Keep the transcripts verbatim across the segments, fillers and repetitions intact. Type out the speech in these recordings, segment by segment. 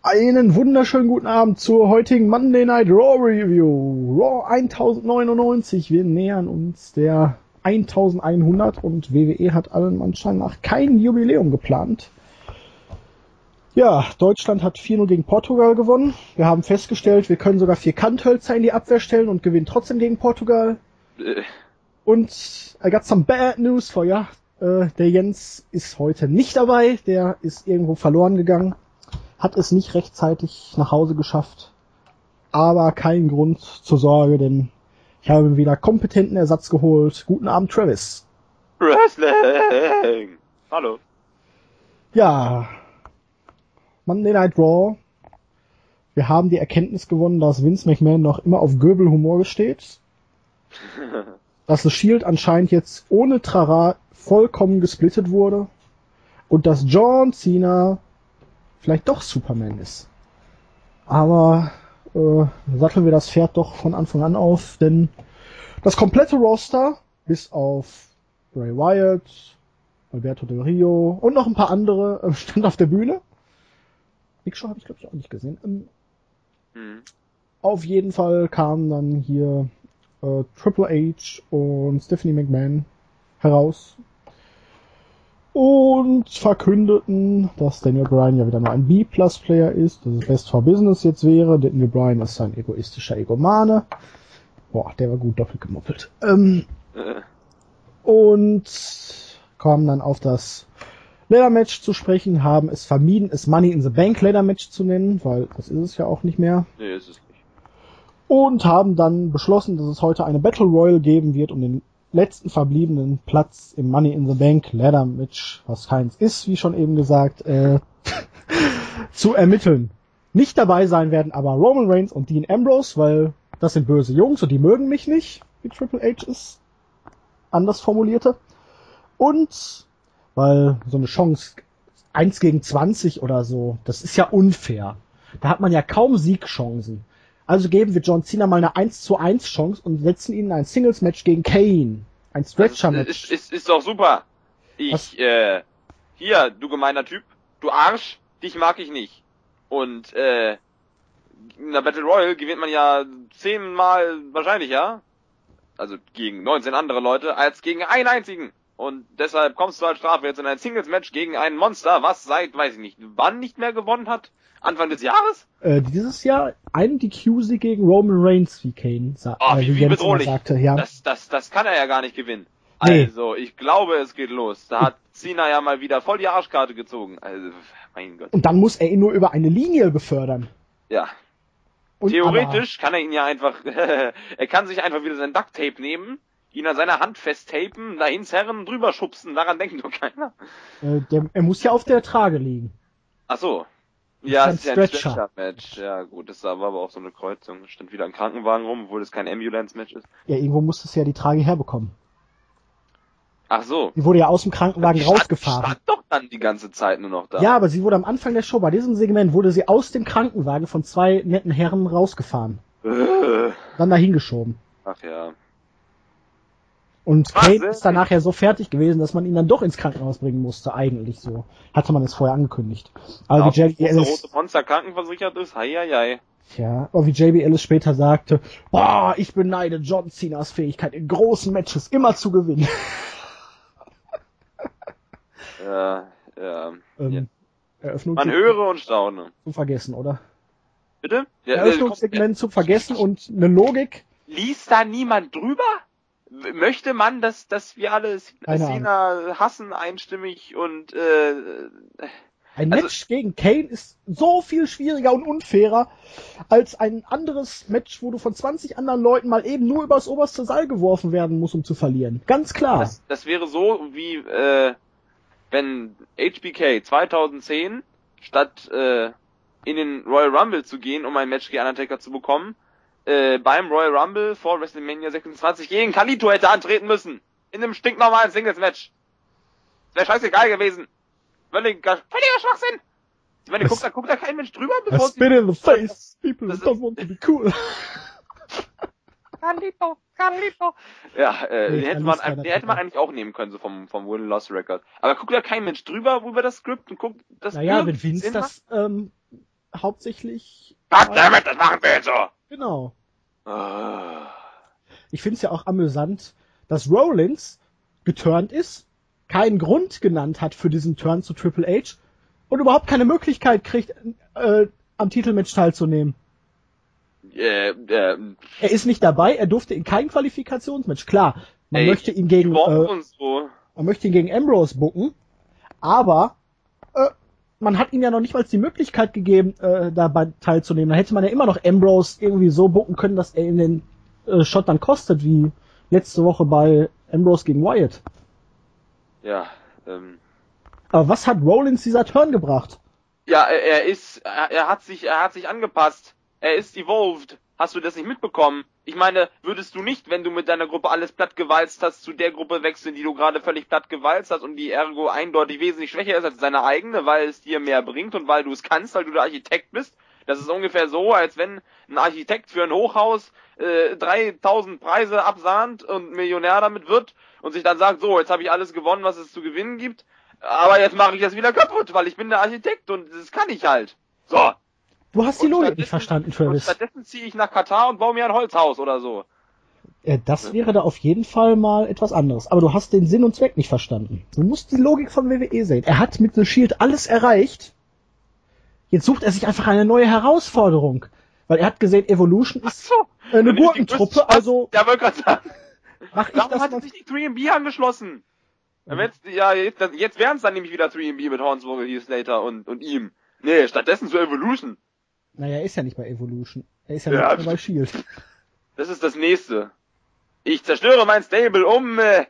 Einen wunderschönen guten Abend zur heutigen Monday Night Raw Review. Raw tausendneunundneunzig. Wir nähern uns der elfhundert und W W E hat allen anscheinend nach kein Jubiläum geplant. Ja, Deutschland hat vier null gegen Portugal gewonnen. Wir haben festgestellt, wir können sogar vier Kanthölzer in die Abwehr stellen und gewinnen trotzdem gegen Portugal. Äh. Und I got some bad news for ya. Äh, der Jens ist heute nicht dabei. Der ist irgendwo verloren gegangen. Hat es nicht rechtzeitig nach Hause geschafft. Aber kein Grund zur Sorge, denn ich habe mir wieder kompetenten Ersatz geholt. Guten Abend, Travis. Wrestling! Hallo. Ja, Monday Night Raw. Wir haben die Erkenntnis gewonnen, dass Vince McMahon noch immer auf Göbelhumor steht. Dass The Shield anscheinend jetzt ohne Trara vollkommen gesplittet wurde. Und dass John Cena vielleicht doch Superman ist. Aber äh, satteln wir das Pferd doch von Anfang an auf, denn das komplette Roster, bis auf Bray Wyatt, Alberto Del Rio und noch ein paar andere, äh, stand auf der Bühne. Big Show habe ich, glaube ich, auch nicht gesehen. Ähm, mhm. Auf jeden Fall kamen dann hier äh, Triple H und Stephanie McMahon heraus und verkündeten, dass Daniel Bryan ja wieder nur ein B-Plus-Player ist, dass es Best for Business jetzt wäre. Daniel Bryan ist ein egoistischer Egomane. Boah, der war gut doppelt gemoppelt. Ähm, äh. Und kamen dann auf das Leather-Match zu sprechen, haben es vermieden, es Money in the Bank Leather-Match zu nennen, weil das ist es ja auch nicht mehr. Nee, ist es nicht. Und haben dann beschlossen, dass es heute eine Battle Royal geben wird, um den letzten verbliebenen Platz im Money in the Bank Ladder Match, was keins ist, wie schon eben gesagt, äh, zu ermitteln. Nicht dabei sein werden aber Roman Reigns und Dean Ambrose, weil das sind böse Jungs und die mögen mich nicht, wie Triple H es anders formulierte. Und weil so eine Chance eins gegen zwanzig oder so, das ist ja unfair. Da hat man ja kaum Siegchancen. Also geben wir John Cena mal eine eins zu eins Chance und setzen ihn in ein Singles-Match gegen Kane. Ein Stretcher-Match. Ist, ist, ist doch super. Ich, Was? äh, hier, du gemeiner Typ, du Arsch, dich mag ich nicht. Und, äh, in der Battle Royale gewinnt man ja zehnmal wahrscheinlich, ja? Also gegen neunzehn andere Leute, als gegen einen einzigen. Und deshalb kommst du als Strafe jetzt in ein Singles-Match gegen ein Monster, was seit, weiß ich nicht, wann nicht mehr gewonnen hat? Anfang des Jahres? Äh, dieses Jahr ein D Q-Sieg gegen Roman Reigns, wie Kane sa- oh, äh, wie, wie bedrohlich. sagte. Ja. Das, das, das kann er ja gar nicht gewinnen. Nee. Also, ich glaube, es geht los. Da hat Cena ja mal wieder voll die Arschkarte gezogen. Also, mein Gott. Und dann muss er ihn nur über eine Linie befördern. Ja. Und theoretisch kann er ihn ja einfach, er kann sich einfach wieder sein Duct-Tape nehmen, ihn an seiner Hand festtapen, dahin zerren, drüber schubsen, daran denkt doch keiner. Äh, der, er muss ja auf der Trage liegen. Ach so. Das ja, ist es ist ja ein Stretcher-Match. Ja, gut, das war aber auch so eine Kreuzung. Stand wieder ein Krankenwagen rum, obwohl es kein Ambulance-Match ist. Ja, irgendwo musste es ja die Trage herbekommen. Ach so. Die wurde ja aus dem Krankenwagen die rausgefahren. Die stand doch dann die ganze Zeit nur noch da. Ja, aber sie wurde am Anfang der Show, bei diesem Segment, wurde sie aus dem Krankenwagen von zwei netten Herren rausgefahren. Äh. Dann dahin geschoben. Ach ja. Und Kane ist dann nachher so fertig gewesen, dass man ihn dann doch ins Krankenhaus bringen musste, eigentlich so. Hatte man es vorher angekündigt. Aber ja, wie J B Ellis, der rote Monster krankenversichert ist, hei, hei, hei. Ja, aber wie J B Ellis später sagte, boah, ich beneide John Cenas Fähigkeit, in großen Matches immer zu gewinnen. Ja, ja. Ähm, ja. Eröffnung Man höre und staune. Zum Vergessen, oder? Bitte? Ja, Eröffnungssegment zum Vergessen und eine Logik. Liest da niemand drüber? Möchte man, dass, dass wir alle Cena hassen einstimmig und äh, ein also, Match gegen Kane ist so viel schwieriger und unfairer als ein anderes Match, wo du von zwanzig anderen Leuten mal eben nur übers oberste Seil geworfen werden musst, um zu verlieren. Ganz klar. Das, das wäre so wie äh, wenn H B K zweitausendzehn statt äh, in den Royal Rumble zu gehen, um ein Match gegen Undertaker zu bekommen, Äh, beim Royal Rumble vor WrestleMania sechsundzwanzig gegen Khalito hätte antreten müssen. In einem stinknormalen Singles-Match. Wäre scheißegal gewesen. Völliger, völliger Schwachsinn. Ich meine, guckt da, guckt da kein Mensch drüber, bevor sie... Spit in the face. People don't want to be cool. Khalito, Khalito. Ja, äh, nee, den hätte man, den hätte man eigentlich auch nehmen können, so vom, vom Win-Loss-Record. Aber guckt da kein Mensch drüber, wo wir das Skript und guckt das... Naja, wenn Vince das, ähm, hauptsächlich... Goddammit, das machen wir jetzt so! Genau. Oh. Ich find's ja auch amüsant, dass Rollins geturnt ist, keinen Grund genannt hat für diesen Turn zu Triple H und überhaupt keine Möglichkeit kriegt, äh, am Titelmatch teilzunehmen. Äh, äh, Er ist nicht dabei, er durfte in kein Qualifikationsmatch. Klar, man ey, möchte ihn gegen, äh, und so. man möchte ihn gegen Ambrose booken, aber äh, man hat ihm ja noch nicht mal die Möglichkeit gegeben, äh, dabei teilzunehmen. Da hätte man ja immer noch Ambrose irgendwie so booken können, dass er in den äh, Shot dann kostet, wie letzte Woche bei Ambrose gegen Wyatt. Ja, ähm. Aber was hat Rollins dieser Turn gebracht? Ja, er, er ist, er, er hat sich, er hat sich angepasst. Er ist evolved. Hast du das nicht mitbekommen? Ich meine, würdest du nicht, wenn du mit deiner Gruppe alles platt gewalzt hast, zu der Gruppe wechseln, die du gerade völlig platt gewalzt hast und die ergo eindeutig wesentlich schwächer ist als deine eigene, weil es dir mehr bringt und weil du es kannst, weil du der Architekt bist? Das ist ungefähr so, als wenn ein Architekt für ein Hochhaus äh, dreitausend Preise absahnt und Millionär damit wird und sich dann sagt, so, jetzt habe ich alles gewonnen, was es zu gewinnen gibt, aber jetzt mache ich das wieder kaputt, weil ich bin der Architekt und das kann ich halt. So. Du hast die Und Logik nicht verstanden, Travis. Und stattdessen ziehe ich nach Katar und baue mir ein Holzhaus oder so. Äh, das wäre da auf jeden Fall mal etwas anderes. Aber du hast den Sinn und Zweck nicht verstanden. Du musst die Logik von W W E sehen. Er hat mit The Shield alles erreicht. Jetzt sucht er sich einfach eine neue Herausforderung. Weil er hat gesehen, Evolution ist so, eine Gurkentruppe, also... Ja, wollte gerade sagen. Mach ich Warum das hat mal... sich die drei M B angeschlossen? Mhm. Jetzt, ja, jetzt, jetzt wären es dann nämlich wieder drei M B mit Hornswoggle, Heath Slater und, und ihm. Nee, stattdessen zu Evolution. Naja, er ist ja nicht bei Evolution. Er ist ja, ja nicht bei Shield. Das ist das Nächste. Ich zerstöre mein Stable um, äh,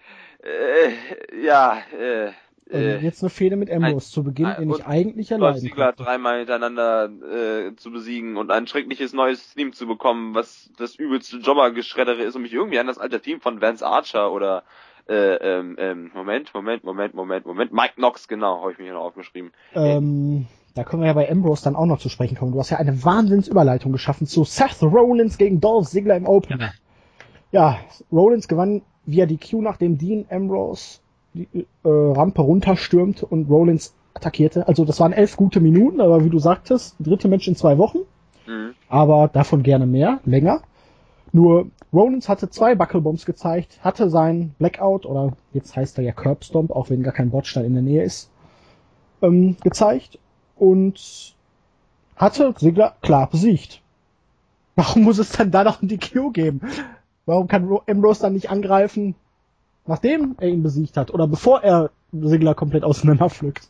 äh, ja, äh, Und jetzt eine Fehde mit Ambrose ein, zu Beginn, ein, den ich eigentlich erleiden Ziggler dreimal hintereinander äh, zu besiegen und ein schreckliches neues Team zu bekommen, was das übelste Jobber-Geschreddere ist und mich irgendwie an das alte Team von Vance Archer oder äh, ähm, ähm, Moment, Moment, Moment, Moment, Moment, Mike Knox, genau, habe ich mir hier noch aufgeschrieben. Ähm, da können wir ja bei Ambrose dann auch noch zu sprechen kommen. Du hast ja eine Wahnsinnsüberleitung geschaffen zu Seth Rollins gegen Dolph Ziggler im Opener. Ja, ja, Rollins gewann via D Q, nachdem Dean Ambrose die äh, Rampe runterstürmte und Rollins attackierte. Also das waren elf gute Minuten, aber wie du sagtest, dritte Match in zwei Wochen. Mhm. Aber davon gerne mehr, länger. Nur Rollins hatte zwei Buckelbombs gezeigt, hatte seinen Blackout, oder jetzt heißt er ja Curbstomp, auch wenn gar kein Botstein in der Nähe ist, ähm, gezeigt und hatte Ziggler klar besiegt. Warum muss es dann da noch ein D Q geben? Warum kann Ambrose dann nicht angreifen, nachdem er ihn besiegt hat oder bevor er Ziggler komplett auseinanderpflückt?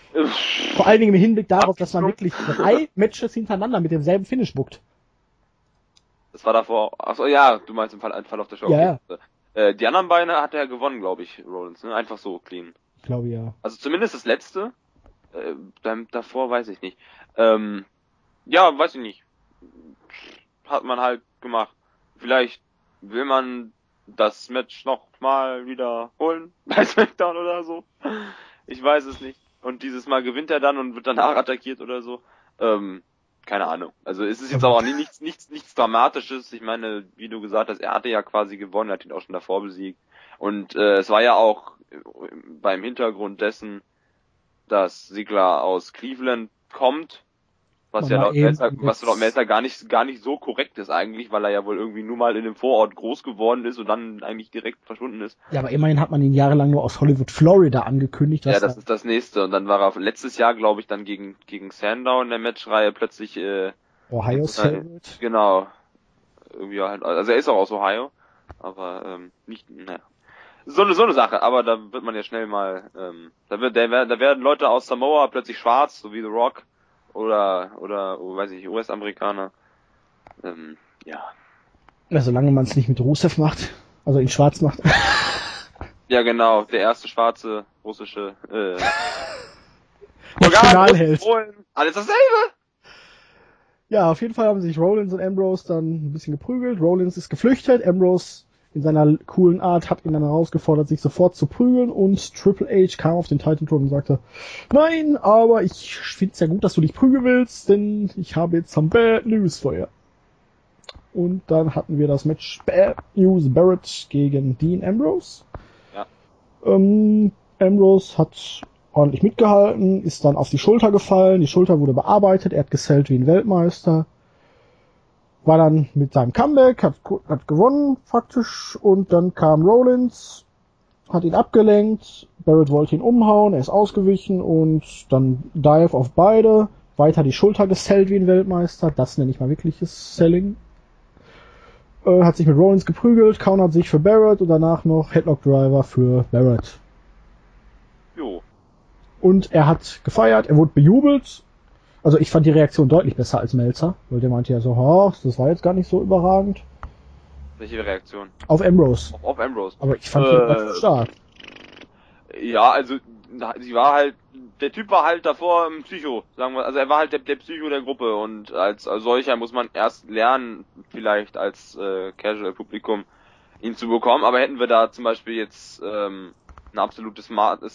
Vor allen Dingen im Hinblick darauf, dass man wirklich drei Matches hintereinander mit demselben Finish bookt. Das war davor, achso, ja, du meinst im Fall, im Fall auf der Show. Ja, okay. ja. Äh, die anderen beine hat er gewonnen, glaube ich, Rollins, ne? Einfach so clean. Ich glaube, ja. Also zumindest das letzte, äh, dann, davor weiß ich nicht. Ähm, ja, weiß ich nicht. Hat man halt gemacht. Vielleicht will man das Match noch mal wiederholen bei SmackDown oder so. Ich weiß es nicht. Und dieses Mal gewinnt er dann und wird danach attackiert oder so. Ähm, keine Ahnung. Also es ist jetzt aber auch nie, nichts, nichts, nichts Dramatisches. Ich meine, wie du gesagt hast, er hatte ja quasi gewonnen, er hat ihn auch schon davor besiegt. Und äh, es war ja auch beim Hintergrund dessen, dass Ziggler aus Cleveland kommt, was ja laut Meltzer, was laut Meltzer gar nicht, gar nicht so korrekt ist eigentlich, weil er ja wohl irgendwie nur mal in dem Vorort groß geworden ist und dann eigentlich direkt verschwunden ist. Ja, aber immerhin hat man ihn jahrelang nur aus Hollywood, Florida angekündigt. Ja, das ist das nächste. Und dann war er letztes Jahr, glaube ich, dann gegen gegen Sandow in der Matchreihe plötzlich äh, Ohio State. Äh, genau. Irgendwie halt, also er ist auch aus Ohio, aber ähm, nicht, naja. So eine so eine Sache, aber da wird man ja schnell mal, ähm, da wird da werden Leute aus Samoa plötzlich schwarz, so wie The Rock. Oder, oder, oh, weiß ich, U S-Amerikaner. Ähm, ja. Ja, solange man es nicht mit Rusev macht, also ihn schwarz macht. Ja, genau, der erste schwarze russische, äh, Nationalheld. Alles dasselbe! Ja, auf jeden Fall haben sich Rollins und Ambrose dann ein bisschen geprügelt. Rollins ist geflüchtet, Ambrose in seiner coolen Art hat ihn dann herausgefordert, sich sofort zu prügeln und Triple H kam auf den Titan Throne und sagte, nein, aber ich finde es ja gut, dass du dich prügeln willst, denn ich habe jetzt some bad news for you. Und dann hatten wir das Match Bad News Barrett gegen Dean Ambrose. Ja. Ähm, Ambrose hat ordentlich mitgehalten, ist dann auf die Schulter gefallen, die Schulter wurde bearbeitet, er hat gesellt wie ein Weltmeister, war dann mit seinem Comeback, hat, hat gewonnen praktisch, und dann kam Rollins, hat ihn abgelenkt, Barrett wollte ihn umhauen, er ist ausgewichen und dann Dive auf beide, weiter die Schulter gesellt wie ein Weltmeister, das nenne ich mal wirkliches Selling. Äh, hat sich mit Rollins geprügelt, countert sich für Barrett und danach noch Headlock Driver für Barrett. Jo. Und er hat gefeiert, er wurde bejubelt. Also ich fand die Reaktion deutlich besser als Meltzer, weil der meinte ja so, oh, das war jetzt gar nicht so überragend. Welche Reaktion? Auf Ambrose. Auf, auf Ambrose. Aber ich fand äh, die relativ stark. Ja, also sie war halt, der Typ war halt davor ein Psycho, sagen wir, also er war halt der, der Psycho der Gruppe, und als, als solcher muss man erst lernen, vielleicht als äh, Casual-Publikum ihn zu bekommen, aber hätten wir da zum Beispiel jetzt ähm, ein absolutes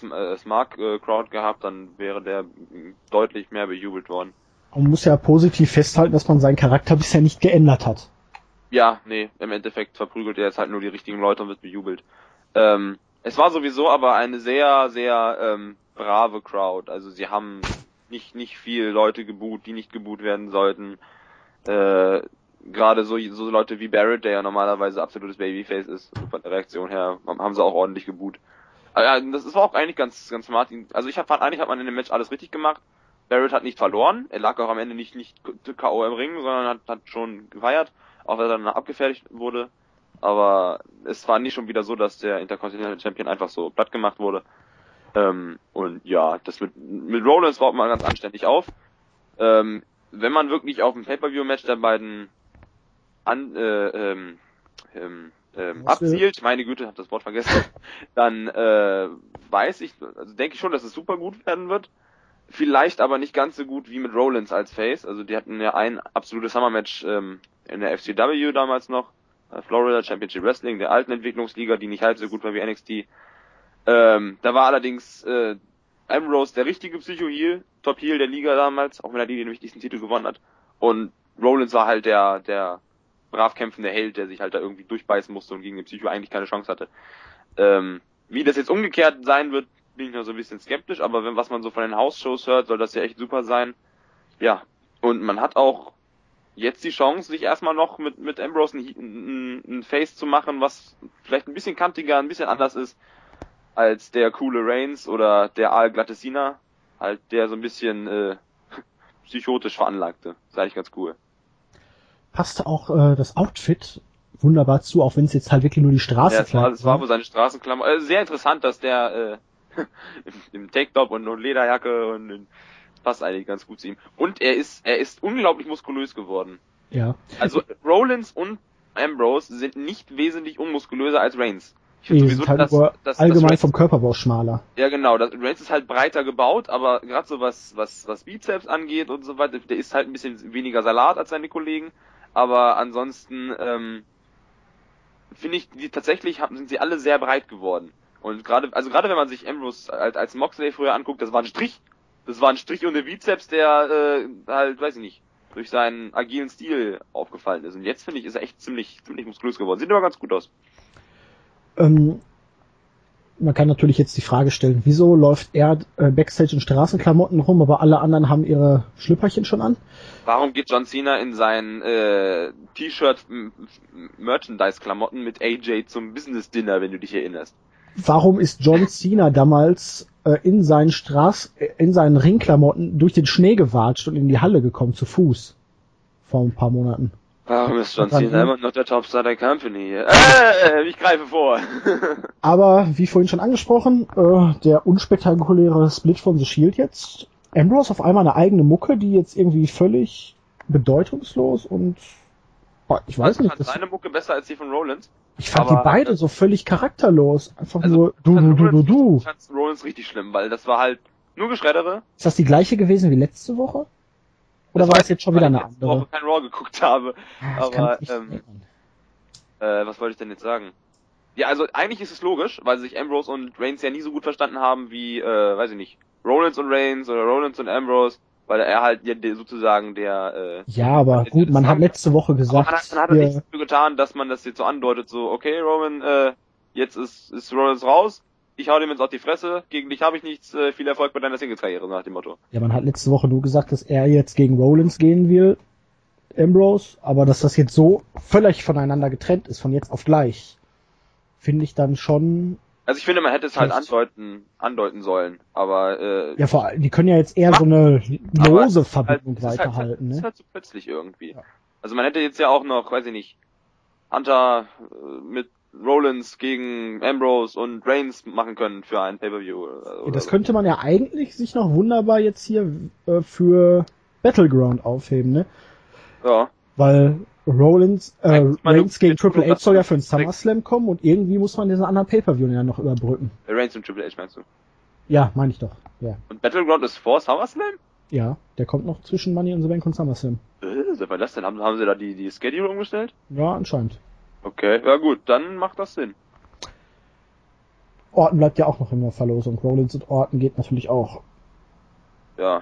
Smart-Crowd gehabt, dann wäre der deutlich mehr bejubelt worden. Man muss ja positiv festhalten, dass man seinen Charakter bisher nicht geändert hat. Ja, nee, im Endeffekt verprügelt er jetzt halt nur die richtigen Leute und wird bejubelt. Ähm, es war sowieso aber eine sehr, sehr ähm, brave Crowd. Also sie haben nicht nicht viel Leute geboot, die nicht geboot werden sollten. Äh, Gerade so, so Leute wie Barrett, der ja normalerweise absolutes Babyface ist, von der Reaktion her, haben sie auch ordentlich geboot. Aber ja, das war auch eigentlich ganz ganz smart. Also ich fand, eigentlich hat man in dem Match alles richtig gemacht. Barrett hat nicht verloren, er lag auch am Ende nicht nicht K O im Ring, sondern hat, hat schon gefeiert, auch wenn er dann abgefertigt wurde. Aber es war nicht schon wieder so, dass der Intercontinental Champion einfach so platt gemacht wurde. Ähm, und ja, das mit mit Rollins baut man ganz anständig auf. Ähm, wenn man wirklich auf ein Pay-Per-View-Match der beiden an, äh, ähm, ähm, ähm, abzielt, meine Güte, hab das Wort vergessen, dann äh, weiß ich, also denke ich schon, dass es super gut werden wird. Vielleicht aber nicht ganz so gut wie mit Rollins als Face. Also die hatten ja ein absolutes Summer-Match ähm, in der F C W damals noch, äh, Florida Championship Wrestling, der alten Entwicklungsliga, die nicht halb so gut war wie N X T. Ähm, da war allerdings äh, Ambrose der richtige Psycho-Heel, Top-Heel der Liga damals, auch wenn er die den wichtigsten Titel gewonnen hat. Und Rollins war halt der der brav kämpfende Held, der sich halt da irgendwie durchbeißen musste und gegen den Psycho eigentlich keine Chance hatte. Ähm, wie das jetzt umgekehrt sein wird, bin ich noch so ein bisschen skeptisch, aber wenn was man so von den House-Shows hört, soll das ja echt super sein. Ja, und man hat auch jetzt die Chance, sich erstmal noch mit mit Ambrose ein, ein, ein Face zu machen, was vielleicht ein bisschen kantiger, ein bisschen anders ist als der coole Reigns oder der aalglatte Cena, halt der so ein bisschen äh, psychotisch veranlagte. Das ist eigentlich ganz cool. Passte auch äh, das Outfit wunderbar zu, auch wenn es jetzt halt wirklich nur die Straßenklammer ja, es war. Es war wohl seine Straßenklammer. Also sehr interessant, dass der äh, im, im Tanktop und, und Lederjacke und, und passt eigentlich ganz gut zu ihm. Und er ist er ist unglaublich muskulös geworden. Ja. Also Rollins und Ambrose sind nicht wesentlich unmuskulöser als Reigns. Ich finde sowieso, halt dass, dass, allgemein dass vom Körperbau schmaler. Ja, genau. Das, Reigns ist halt breiter gebaut, aber gerade so was was was Bizeps angeht und so weiter, der ist halt ein bisschen weniger Salat als seine Kollegen. Aber ansonsten ähm, finde ich, die tatsächlich haben, sind sie alle sehr breit geworden. Und gerade, also gerade wenn man sich Ambrose als, als Moxley früher anguckt, das war ein Strich. Das war ein Strich ohne Bizeps, der äh, halt, weiß ich nicht, durch seinen agilen Stil aufgefallen ist. Und jetzt finde ich, ist er echt ziemlich, ziemlich muskulös geworden. Sieht aber ganz gut aus. Ähm, man kann natürlich jetzt die Frage stellen, wieso läuft er äh, Backstage in Straßenklamotten rum, aber alle anderen haben ihre Schlüpperchen schon an? Warum geht John Cena in seinen äh, T-Shirt-Merchandise-Klamotten mit A J zum Business-Dinner, wenn du dich erinnerst? Warum ist John Cena damals äh, in seinen Straß, äh, in seinen Ringklamotten durch den Schnee gewatscht und in die Halle gekommen, zu Fuß? Vor ein paar Monaten. Warum ist John Cena immer noch der Topstar der Company? Äh, ich greife vor. Aber, wie vorhin schon angesprochen, äh, der unspektakuläre Split von The Shield jetzt. Ambrose auf einmal eine eigene Mucke, die jetzt irgendwie völlig bedeutungslos und oh, ich weiß also nicht. Fand seine Mucke besser als die von Rollins? Ich fand die beide so völlig charakterlos. Einfach also, nur du, du, du, du, du. Ich fand Rollins richtig schlimm, weil das war halt nur Geschreddere. Ist das die gleiche gewesen wie letzte Woche? Oder das war das jetzt schon wieder eine andere? Ich letzte Woche kein Raw geguckt habe. Ja, aber, ähm, äh, was wollte ich denn jetzt sagen? Ja, also eigentlich ist es logisch, weil sich Ambrose und Reigns ja nie so gut verstanden haben wie, äh, weiß ich nicht, Rollins und Reigns oder Rollins und Ambrose, weil er halt ja sozusagen der, äh, ja, aber gut, man hat letzte Woche gesagt, man hat, man hat nichts dafür getan, dass man das jetzt so andeutet, so, okay, Roman, äh, jetzt ist, ist Rollins raus, ich hau dem jetzt auf die Fresse, gegen dich habe ich nichts, äh, viel Erfolg bei deiner Singles-Karriere, nach dem Motto. Ja, man hat letzte Woche nur gesagt, dass er jetzt gegen Rollins gehen will, Ambrose, aber dass das jetzt so völlig voneinander getrennt ist, von jetzt auf gleich, finde ich dann schon... Also ich finde, man hätte es halt andeuten, andeuten sollen, aber... Äh, ja, vor allem, die können ja jetzt eher so eine lose Verbindung halt, weiterhalten, halt, ne? Das ist halt so plötzlich irgendwie. Ja. Also man hätte jetzt ja auch noch, weiß ich nicht, Hunter äh, mit Rollins gegen Ambrose und Reigns machen können für ein Pay-Per-View. Oder, ja, das so. könnte man ja eigentlich sich noch wunderbar jetzt hier äh, für Battleground aufheben, ne? Ja. Weil Rollins, äh, Reigns gegen Triple H soll ja für den SummerSlam SummerSlam kommen und irgendwie muss man diesen anderen Pay-Per-View ja noch überbrücken. Reigns und Triple H meinst du? Ja, meine ich doch, ja. Und Battleground ist vor SummerSlam? Ja, der kommt noch zwischen Money in the Bank und SummerSlam. Äh, was war das denn? Haben, haben sie da die, die Schedule umgestellt? Ja, anscheinend. Okay, ja gut, dann macht das Sinn. Orton bleibt ja auch noch in der Verlosung. Rollins und Orton geht natürlich auch. Ja.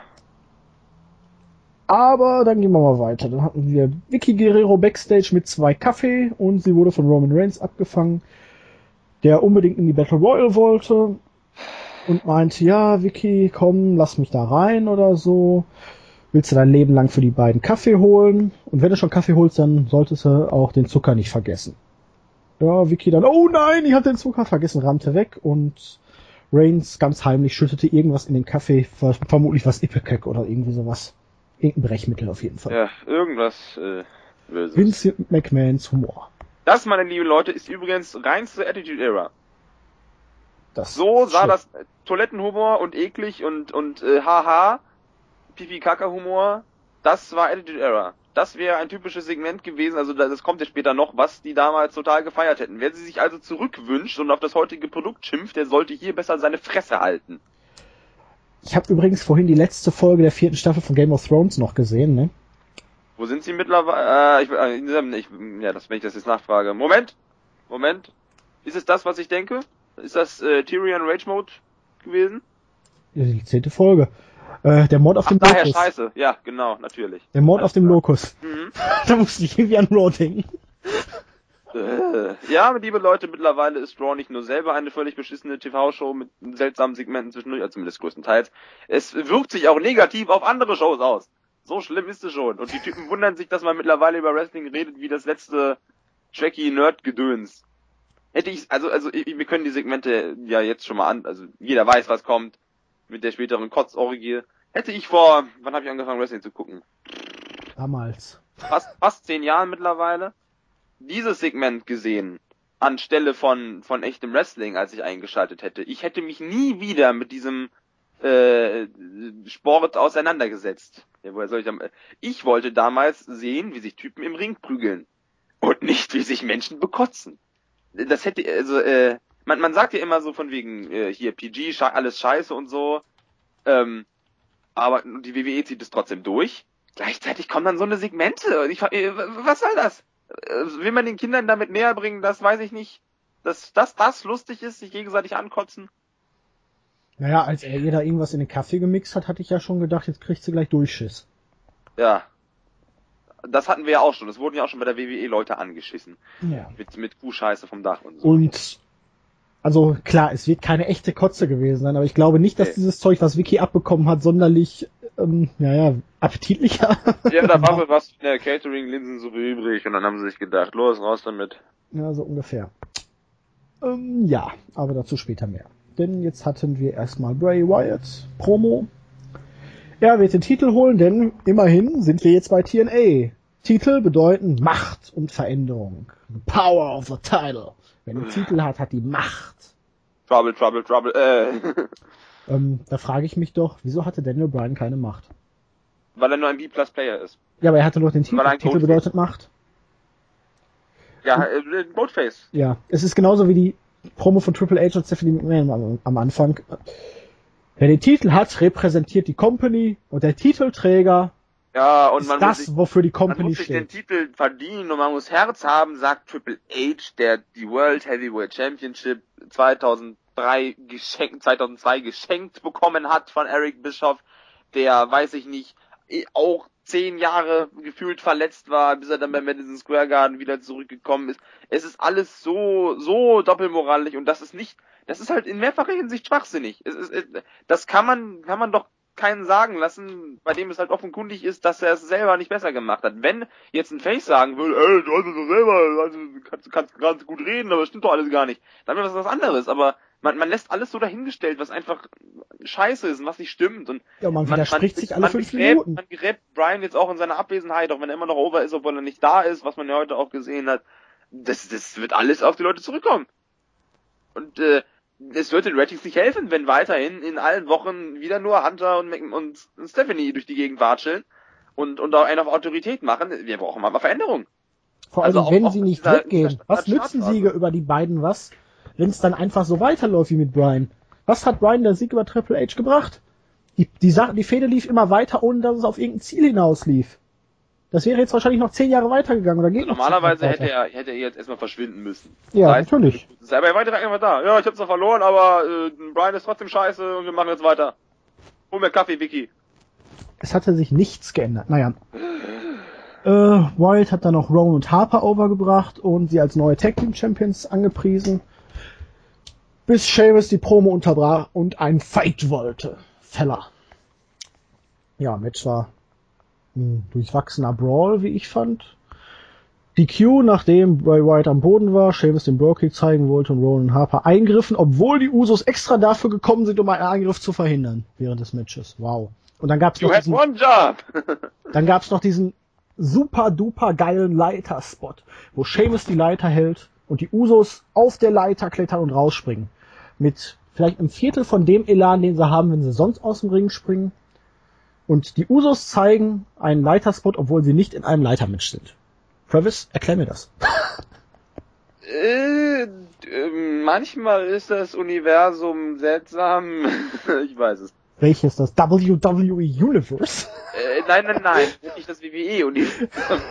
Aber dann gehen wir mal weiter. Dann hatten wir Vicky Guerrero backstage mit zwei Kaffee und sie wurde von Roman Reigns abgefangen, der unbedingt in die Battle Royal wollte und meinte, ja, Vicky, komm, lass mich da rein oder so. Willst du dein Leben lang für die beiden Kaffee holen? Und wenn du schon Kaffee holst, dann solltest du auch den Zucker nicht vergessen. Ja, Vicky dann, oh nein, ich hab den Zucker vergessen, rannte weg und Reigns ganz heimlich schüttete irgendwas in den Kaffee, vermutlich was Ipecac oder irgendwie sowas. Irgendein Brechmittel auf jeden Fall. Ja, irgendwas äh, Böses. Vince McMahons Humor. Das, meine lieben Leute, ist übrigens reinste Attitude Era. Das so sah stimmt. das Toilettenhumor und eklig und und äh, haha, Pipi-Kaka-Humor, das war Attitude Era. Das wäre ein typisches Segment gewesen, also das kommt ja später noch, was die damals total gefeiert hätten. Wer sie sich also zurückwünscht und auf das heutige Produkt schimpft, der sollte hier besser seine Fresse halten. Ich habe übrigens vorhin die letzte Folge der vierten Staffel von Game of Thrones noch gesehen, ne? Wo sind sie mittlerweile? Äh, ich, äh, in diesem, ich, ja, das, wenn ich das jetzt nachfrage. Moment, Moment. Ist es das, was ich denke? Ist das äh, Tyrion Rage Mode gewesen? Die zehnte Folge. Äh, der Mord auf Ach, dem daher Locus. Scheiße. Ja, genau, natürlich. Der Mord Alles auf dem klar. Locus. Mhm. Da musste ich irgendwie an Raw denken. Ja, liebe Leute, mittlerweile ist Raw nicht nur selber eine völlig beschissene T V-Show mit seltsamen Segmenten zwischendurch, also zumindest größtenteils. Es wirkt sich auch negativ auf andere Shows aus. So schlimm ist es schon. Und die Typen wundern sich, dass man mittlerweile über Wrestling redet wie das letzte Tracky-Nerd-Gedöns. Hätte ich, also, also, wir können die Segmente ja jetzt schon mal an, also jeder weiß, was kommt mit der späteren Kotzorgie. Hätte ich vor, wann habe ich angefangen Wrestling zu gucken? Damals. Fast, fast zehn Jahren mittlerweile. Dieses Segment gesehen, anstelle von, von echtem Wrestling, als ich eingeschaltet hätte. Ich hätte mich nie wieder mit diesem, äh, Sport auseinandergesetzt. Ja, woher soll ich dann, ich wollte damals sehen, wie sich Typen im Ring prügeln. Und nicht, wie sich Menschen bekotzen. Das hätte, also, äh, man, man sagt ja immer so von wegen, äh, hier, P G, sche- alles scheiße und so, ähm, aber die W W E zieht es trotzdem durch. Gleichzeitig kommen dann so eine Segmente. Und ich, äh, was soll das? Will man den Kindern damit näher bringen, das weiß ich nicht. Dass das, das lustig ist, sich gegenseitig ankotzen. Naja, als er ihr da irgendwas in den Kaffee gemixt hat, hatte ich ja schon gedacht, jetzt kriegt sie gleich Durchschiss. Ja. Das hatten wir ja auch schon. Es wurden ja auch schon bei der W W E Leute angeschissen. Ja. Mit, mit Kuhscheiße vom Dach und so. Und, also klar, es wird keine echte Kotze gewesen sein, aber ich glaube nicht, dass Okay. dieses Zeug, was Vicky abbekommen hat, sonderlich, ähm, naja, appetitlicher. Ja, da war wohl was in der Catering-Linsensuppe übrig und dann haben sie sich gedacht, los, raus damit. Ja, so ungefähr. Ähm, ja, aber dazu später mehr. Denn jetzt hatten wir erstmal Bray Wyatt, Promo. Er wird den Titel holen, denn immerhin sind wir jetzt bei T N A. Titel bedeuten Macht und Veränderung. The power of the title. Wer den Titel hat, hat die Macht. Trouble, trouble, trouble, äh. Ähm, da frage ich mich doch, wieso hatte Daniel Bryan keine Macht? Weil er nur ein B-Plus-Player ist. Ja, aber er hatte doch den Titel. Weil er ein Titel Coach bedeutet Macht. Ja, äh, Boatface. Ja, es ist genauso wie die Promo von Triple H und Stephanie McMahon am, am Anfang. Wer den Titel hat, repräsentiert die Company und der Titelträger Ja, und ist man das, muss sich, wofür die man Company muss sich den steht. Titel verdienen und man muss Herz haben, sagt Triple H, der die World Heavyweight Championship zweitausenddrei geschenkt, zweitausendzwei geschenkt bekommen hat von Eric Bischoff, der, weiß ich nicht, auch zehn Jahre gefühlt verletzt war, bis er dann beim Madison Square Garden wieder zurückgekommen ist. Es ist alles so, so doppelmoralisch und das ist nicht, das ist halt in mehrfacher Hinsicht schwachsinnig. Es ist, das kann man, kann man doch keinen sagen lassen, bei dem es halt offenkundig ist, dass er es selber nicht besser gemacht hat. Wenn jetzt ein Face sagen würde, ey, du hast es doch selber, also, du kannst, kannst ganz gut reden, aber das stimmt doch alles gar nicht, dann wäre das was anderes, aber man, man lässt alles so dahingestellt, was einfach scheiße ist und was nicht stimmt. Und ja, man widerspricht man, sich man, alle fünf begräbt, Minuten. Man gräbt Bryan jetzt auch in seiner Abwesenheit, auch wenn er immer noch over ist, obwohl er nicht da ist, was man ja heute auch gesehen hat. Das, das wird alles auf die Leute zurückkommen. Und äh, es wird den Ratings nicht helfen, wenn weiterhin in allen Wochen wieder nur Hunter und, und Stephanie durch die Gegend watscheln und, und auch einen auf Autorität machen. Wir brauchen mal Veränderung. Vor allem, Also auch, wenn auch sie nicht dieser, weggehen. dieser Was nützen Siege über die beiden was, wenn es dann einfach so weiterläuft wie mit Bryan? Was hat Bryan der Sieg über Triple H gebracht? Die, die Sache, die Fehde lief immer weiter, ohne dass es auf irgendein Ziel hinaus lief. Das wäre jetzt wahrscheinlich noch zehn Jahre weitergegangen, oder geht also noch normalerweise hätte er, hätte er jetzt erstmal verschwinden müssen. Ja, das heißt, natürlich. aber er war direkt einfach da. Ja, ich hab's noch verloren, aber äh, Bryan ist trotzdem scheiße und wir machen jetzt weiter. Hol mir Kaffee, Vicky. Es hatte sich nichts geändert. Naja. Äh, Wyatt hat dann noch Rowan und Harper overgebracht und sie als neue Tag Team Champions angepriesen. Bis Sheamus die Promo unterbrach und ein Fight wollte. Feller. Ja, Match war ein durchwachsener Brawl, wie ich fand. D Q, nachdem Bray Wyatt am Boden war, Sheamus den Bro-Kick zeigen wollte und Rowan und Harper eingriffen, obwohl die Usos extra dafür gekommen sind, um einen Angriff zu verhindern während des Matches. Wow. Und dann gab's You noch had diesen, one job! dann gab's noch diesen super duper geilen Leiter-Spot, wo Sheamus die Leiter hält und die Usos auf der Leiter klettern und rausspringen. Mit vielleicht einem Viertel von dem Elan, den sie haben, wenn sie sonst aus dem Ring springen. Und die Usos zeigen einen Leiterspot, obwohl sie nicht in einem Leitermatch sind. Travis, erklär mir das. Äh, äh, manchmal ist das Universum seltsam. Ich weiß es. Welches? Das W W E Universe? Äh, nein, nein, nein. Nicht das W W E-Universum.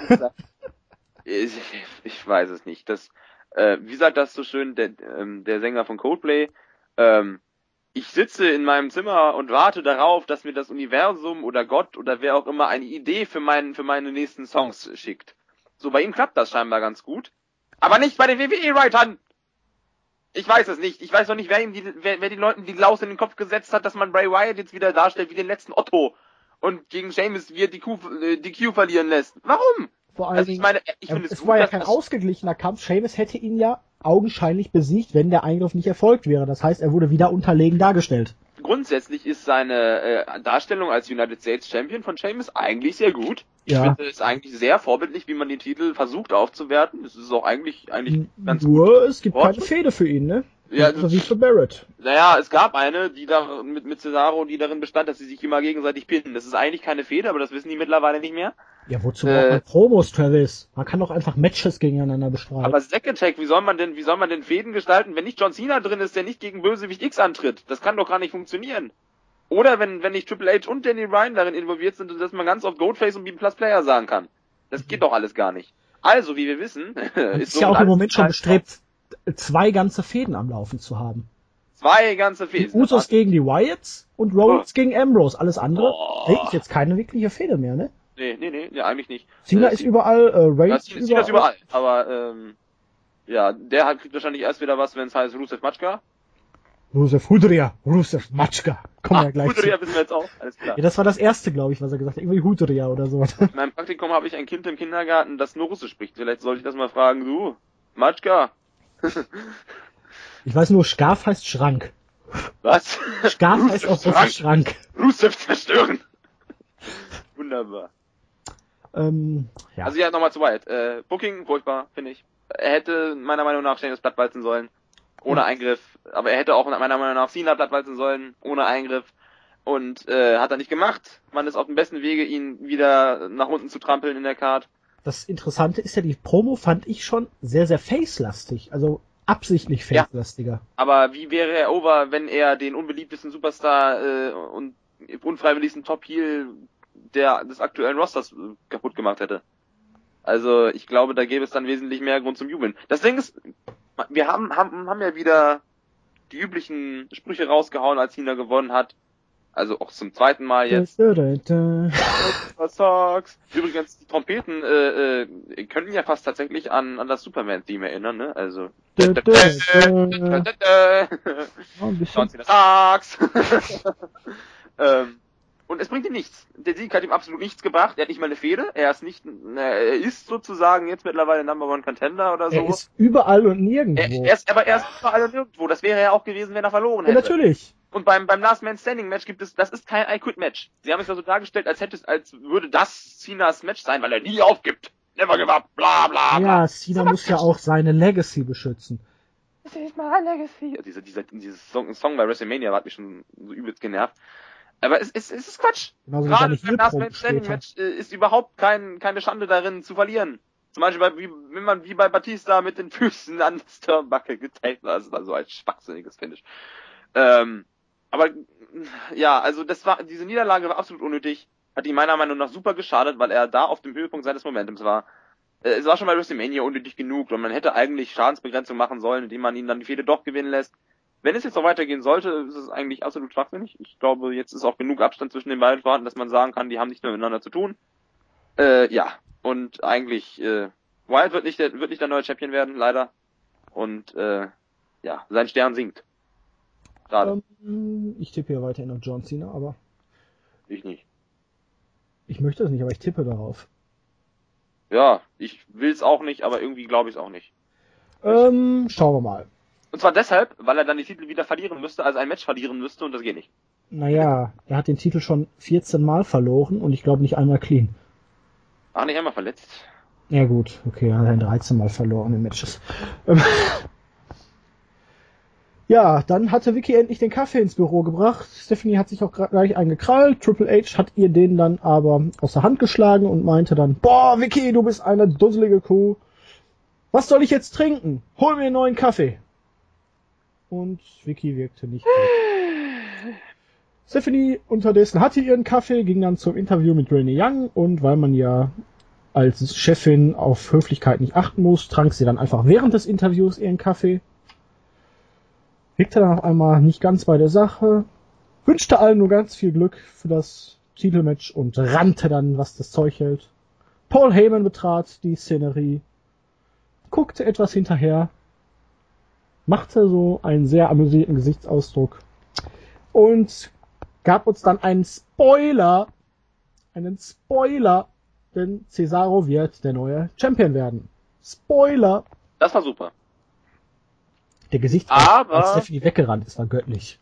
ich, ich weiß es nicht. Das, äh, wie sagt das so schön der, ähm, der Sänger von Coldplay? Ähm, ich sitze in meinem Zimmer und warte darauf, dass mir das Universum oder Gott oder wer auch immer eine Idee für meinen, für meine nächsten Songs schickt. So, bei ihm klappt das scheinbar ganz gut. Aber nicht bei den W W E-Writern! Ich weiß es nicht. Ich weiß noch nicht, wer ihm die, wer, wer den Leuten die Laus in den Kopf gesetzt hat, dass man Bray Wyatt jetzt wieder darstellt wie den letzten Otto und gegen Sheamus wir die Q, äh, die Q verlieren lässt. Warum? Vor allem, Also ich meine, ich finde es, es es gut, war ja dass kein das ausgeglichener Kampf. Sheamus hätte ihn ja augenscheinlich besiegt, wenn der Eingriff nicht erfolgt wäre. Das heißt, er wurde wieder unterlegen dargestellt. grundsätzlich ist seine äh, Darstellung als United States Champion von Sheamus eigentlich sehr gut. Ich Ja. finde es eigentlich sehr vorbildlich, wie man den Titel versucht aufzuwerten. Es ist auch eigentlich eigentlich ganz Nur, gut. es gibt Wort. keine Fehde für ihn, ne? Ja, so wie für Barrett. Naja, es gab eine, die da mit, mit Cesaro, die darin bestand, dass sie sich immer gegenseitig pinnen. Das ist eigentlich keine Fehde, aber das wissen die mittlerweile nicht mehr. Ja, wozu Äh, braucht man Promos, Travis? Man kann doch einfach Matches gegeneinander bestreiten. Aber Zack Attack, wie soll man denn, wie soll man denn Fäden gestalten, wenn nicht John Cena drin ist, der nicht gegen Bösewicht X antritt? Das kann doch gar nicht funktionieren. Oder wenn, wenn nicht Triple H und Danny Bryan darin involviert sind und dass man ganz auf Goldface und B Plus Player sagen kann. Das geht doch alles gar nicht. Also, wie wir wissen, Man ist ist ja auch im Moment schon alles bestrebt, zwei ganze Fäden am Laufen zu haben. zwei ganze Die Fäden. Usos gegen die Wyatts und Rollins Oh. gegen Ambrose. Alles andere Oh. hey, ist jetzt keine wirkliche Fäde mehr, ne? Nee, nee, nee, nee, eigentlich nicht. Cena Äh, ist überall, äh, Ja, Reigns Cena Cena ist überall. Aber, ähm, ja, der hat, kriegt wahrscheinlich erst wieder was, wenn es heißt Rusev Matchka. Rusev Hudria, Rusev Matschka. Kommen wir ja gleich gut, zu. ja, wissen wir jetzt auch. Alles klar. Ja, das war das erste, glaube ich, was er gesagt hat. Irgendwie Hudria oder so. In meinem Praktikum habe ich ein Kind im Kindergarten, das nur Russisch spricht. Vielleicht sollte ich das mal fragen. Du, Matschka. Ich weiß nur, Scarf heißt Schrank. Was? Scarf heißt auch Russisch Schrank. Rusev zerstören. Wunderbar. Ähm, ja. Also ja, nochmal zu Wyatt. Äh, Booking, furchtbar, finde ich. Er hätte meiner Meinung nach Sheamus plattwalzen sollen. Ohne Ja. Eingriff. Aber er hätte auch meiner Meinung nach Cena plattwalzen sollen. Ohne Eingriff. Und äh, hat er nicht gemacht. Man ist auf dem besten Wege, ihn wieder nach unten zu trampeln in der Card. Das Interessante ist ja, die Promo fand ich schon sehr, sehr face-lastig. Also absichtlich Ja. face-lastiger. Aber wie wäre er over, wenn er den unbeliebtesten Superstar äh, und unfreiwilligsten Top-Heel der des aktuellen Rosters äh, kaputt gemacht hätte? Also ich glaube, da gäbe es dann wesentlich mehr Grund zum Jubeln. Das Ding ist, wir haben haben haben ja wieder die üblichen Sprüche rausgehauen, als Cena gewonnen hat. Also auch zum zweiten Mal jetzt. Da, da, da, Was sagst? Übrigens, die Trompeten äh, äh, könnten ja fast tatsächlich an an das Superman-Theme erinnern, ne? Also. da, da, da, da. Oh, ein bisschen. John Cena sag's. ähm, und es bringt ihm nichts. Der Sieg hat ihm absolut nichts gebracht. Er hat nicht mal eine Fehde. Er ist nicht, er ist sozusagen jetzt mittlerweile Number One Contender oder so. Er ist überall und nirgendwo. Er, er ist, aber er ist überall und nirgendwo. Das wäre er auch gewesen, wenn er verloren Ja, hätte. natürlich. Und beim, beim Last Man Standing Match gibt es, das ist kein I Quit Match. Sie haben es ja so dargestellt, als hätte es, als würde das Cenas Match sein, weil er nie aufgibt. Never give up, bla, bla, bla. Ja, Cena muss ja auch seine Legacy beschützen. Das ist my legacy. Dieser, dieser, dieses Song, Song bei WrestleMania hat mich schon so übelst genervt. Aber es, es, es ist Quatsch. Genauso wie Gerade seine beim Last Man Heel-Promo Standing später. Match äh, ist überhaupt kein, keine Schande darin zu verlieren. Zum Beispiel bei, wie, wenn man wie bei Batista mit den Füßen an das Turnbuckle getaped war. Das ist also ein schwachsinniges Finish. Ähm, aber, ja, also das war, diese Niederlage war absolut unnötig. Hat ihm meiner Meinung nach super geschadet, weil er da auf dem Höhepunkt seines Momentums war. Äh, es war schon bei WrestleMania unnötig genug und man hätte eigentlich Schadensbegrenzung machen sollen, indem man ihn dann die Fehde doch gewinnen lässt. Wenn es jetzt noch weitergehen sollte, ist es eigentlich absolut schwachsinnig. Ich glaube, jetzt ist auch genug Abstand zwischen den beiden vorhanden, dass man sagen kann, die haben nichts mehr miteinander zu tun. Äh, ja. Und eigentlich, äh, Wyatt wird nicht der, wird nicht der neue Champion werden, leider. Und, äh, ja, sein Stern sinkt. Schade. Ähm, ich tippe ja weiterhin auf John Cena, aber Ich nicht. ich möchte es nicht, aber ich tippe darauf. Ja, ich will's auch nicht, aber irgendwie glaube ich es auch nicht. Ähm, schauen wir mal. Und zwar deshalb, weil er dann die Titel wieder verlieren müsste, also ein Match verlieren müsste und das geht nicht. Naja, er hat den Titel schon vierzehn Mal verloren und ich glaube nicht einmal clean. Ach, nicht einmal verletzt. Ja gut, okay, er hat ihn dreizehn Mal verloren in Matches. Ähm, ja, dann hatte Vicky endlich den Kaffee ins Büro gebracht. Stephanie hat sich auch gra- gleich eingekrallt. Triple H hat ihr den dann aber aus der Hand geschlagen und meinte dann, boah, Vicky, du bist eine dusselige Kuh. Was soll ich jetzt trinken? Hol mir einen neuen Kaffee. Und Vicky wirkte nicht gut. Stephanie unterdessen hatte ihren Kaffee, ging dann zum Interview mit Renee Young und weil man ja als Chefin auf Höflichkeit nicht achten muss, trank sie dann einfach während des Interviews ihren Kaffee. Wirkte dann auf einmal nicht ganz bei der Sache, wünschte allen nur ganz viel Glück für das Titelmatch und rannte dann, was das Zeug hält. Paul Heyman betrat die Szenerie, guckte etwas hinterher, machte so einen sehr amüsierten Gesichtsausdruck und gab uns dann einen Spoiler, einen Spoiler, denn Cesaro wird der neue Champion werden. Spoiler! Das war super. Der Gesichtsausdruck, Aber- als Stephanie weggerannt ist, war göttlich.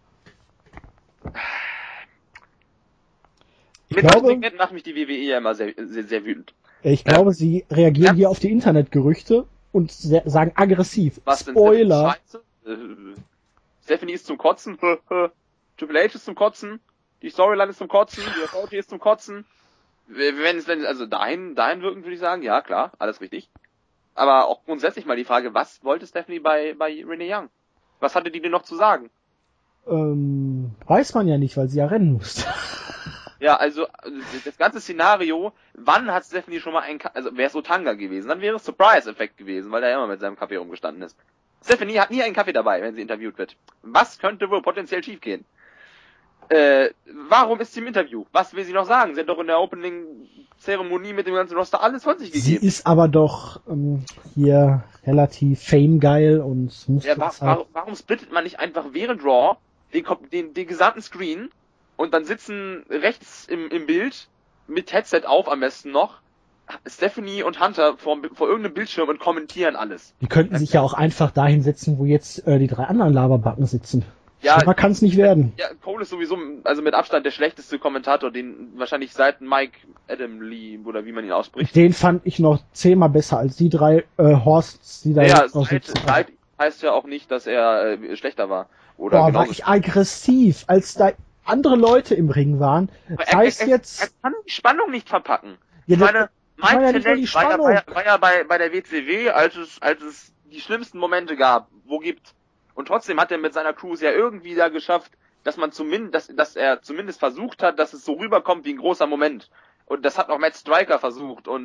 Ich Mit solchen glaube, Segmenten macht mich die W W E ja immer sehr, sehr, sehr wütend. ich glaube, sie reagieren Ja. hier auf die Internetgerüchte und se- sagen aggressiv. Was denn Spoiler! Scheiße? Äh, Stephanie ist zum Kotzen, Triple H ist zum Kotzen, die Storyline ist zum Kotzen, die Authority ist zum Kotzen. Wenn es, wenn, also dahin, dahin wirken würde ich sagen, ja klar, alles richtig. Aber auch grundsätzlich mal die Frage, was wollte Stephanie bei, bei Renee Young? Was hatte die denn noch zu sagen? Ähm, weiß man ja nicht, weil sie ja rennen musste. Ja, also das ganze Szenario, wann hat Stephanie schon mal einen, Ka- also wäre es Otanga gewesen, dann wäre es Surprise-Effekt gewesen, weil er immer mit seinem Kaffee rumgestanden ist. Stephanie hat nie einen Kaffee dabei, wenn sie interviewt wird. Was könnte wohl potenziell schiefgehen? Äh, warum ist sie im Interview? Was will sie noch sagen? Sie hat doch in der Opening-Zeremonie mit dem ganzen Roster alles von sich Sie gegeben. ist aber doch ähm, hier relativ famegeil und muss Ja, wa jetzt halt- warum, warum splittet man nicht einfach während Raw den, Kom- den, den gesamten Screen und dann sitzen rechts im, im Bild mit Headset auf am besten noch Stephanie und Hunter vor, vor irgendeinem Bildschirm und kommentieren alles. Die könnten sich ja auch einfach dahin setzen, wo jetzt äh, die drei anderen Laberbacken sitzen. Ja, Schlimmer kann es nicht werden. ja, Cole ist sowieso, also mit Abstand der schlechteste Kommentator, den wahrscheinlich seit Mike Adam Lee oder wie man ihn ausspricht. Den fand ich noch zehnmal besser als die drei äh, Horsts, die da Ja, jetzt noch seit, sitzen. seit heißt ja auch nicht, dass er äh, schlechter war. Oder Boah, war genauso ich aggressiv, als da andere Leute im Ring waren. Das er, heißt er, jetzt... er kann die Spannung nicht verpacken. Ja, Ich meine, das war ja Mike nicht nur die Tenay war, ja- Spannung. war, ja- war ja bei, bei der W C W, als es, als es die schlimmsten Momente gab, wo gibt. Und trotzdem hat er mit seiner Crew es ja irgendwie da geschafft, dass man zumindest, dass, dass er zumindest versucht hat, dass es so rüberkommt wie ein großer Moment. Und das hat auch Matt Striker versucht. Und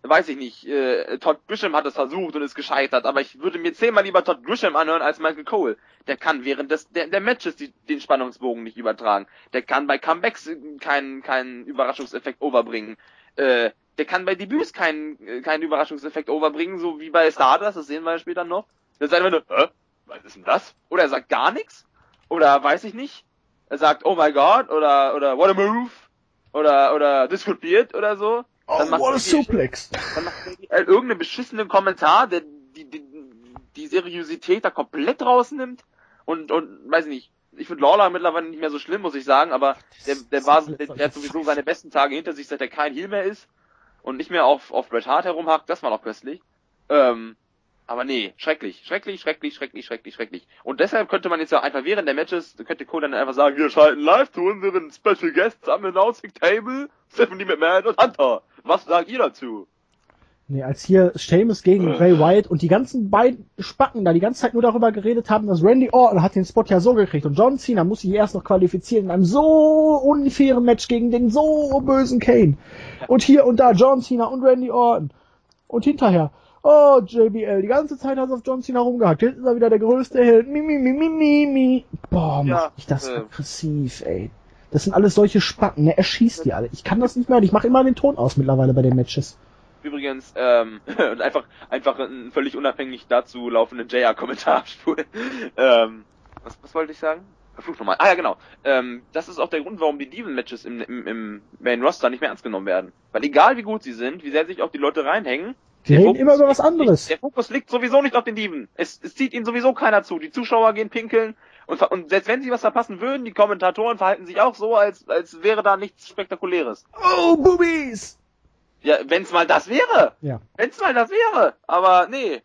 weiß ich nicht, äh, Todd Grisham hat es versucht und ist gescheitert, aber ich würde mir zehnmal lieber Todd Grisham anhören als Michael Cole. Der kann während des der, der Matches die, den Spannungsbogen nicht übertragen. Der kann bei Comebacks keinen keinen Überraschungseffekt overbringen. Äh, der kann bei Debüts keinen keinen Überraschungseffekt overbringen, so wie bei Stardust, das sehen wir ja später noch. Der sagt immer nur, hä? Was ist denn das? Oder er sagt gar nichts. Oder weiß ich nicht. Er sagt, oh my god, oder oder what a move. Oder oder this could be it, oder so. Oh, Dann macht what a die- suplex. Dann macht die, äh, irgendeinen beschissenen Kommentar, der die, die, die Seriosität da komplett rausnimmt. Und, und, weiß ich nicht, ich finde Lawler mittlerweile nicht mehr so schlimm, muss ich sagen, aber der, der war, der, der hat sowieso seine besten Tage hinter sich, seit er kein Heel mehr ist und nicht mehr auf, auf Bret Hart herumhackt, das war noch köstlich. Ähm, aber nee, schrecklich, schrecklich, schrecklich, schrecklich, schrecklich, schrecklich. Und deshalb könnte man jetzt ja einfach während der Matches, könnte Cole dann einfach sagen, wir schalten live zu unseren Special Guests am Announcing Table, Stephanie McMahon und Hunter. Was sagt ihr dazu? Nee, als hier Sheamus gegen Bray Wyatt und die ganzen beiden Spacken da die ganze Zeit nur darüber geredet haben, dass Randy Orton hat den Spot ja so gekriegt und John Cena muss sich erst noch qualifizieren in einem so unfairen Match gegen den so bösen Kane. Und hier und da John Cena und Randy Orton. Und hinterher, oh, J B L, die ganze Zeit hat er auf John Cena rumgehackt. Jetzt ist er wieder der größte Held. Mi, mi, mi, mi, mi, mi. Boah, Ja, macht mich das äh. aggressiv, ey. Das sind alles solche Spacken, ne? Er schießt die alle. Ich kann das nicht mehr. Ich mache immer den Ton aus mittlerweile bei den Matches. Übrigens, ähm, und einfach, einfach einen völlig unabhängig dazu laufenden J R-Kommentar abspulen. ähm, was, was wollte ich sagen? Verflucht nochmal. Ah ja, genau. Ähm, das ist auch der Grund, warum die Diven-Matches im, im, im Main-Roster nicht mehr ernst genommen werden. Weil egal wie gut sie sind, wie sehr sich auch die Leute reinhängen, Die der reden Fokus immer über was liegt anderes. Nicht, der Fokus liegt sowieso nicht auf den Diven. Es, es zieht ihnen sowieso keiner zu. Die Zuschauer gehen pinkeln und, ver- und selbst wenn sie was verpassen würden, die Kommentatoren verhalten sich auch so, als, als wäre da nichts Spektakuläres. Oh, Boobies! Ja, wenn's mal das wäre! Ja. Wenn's mal das wäre! Aber nee.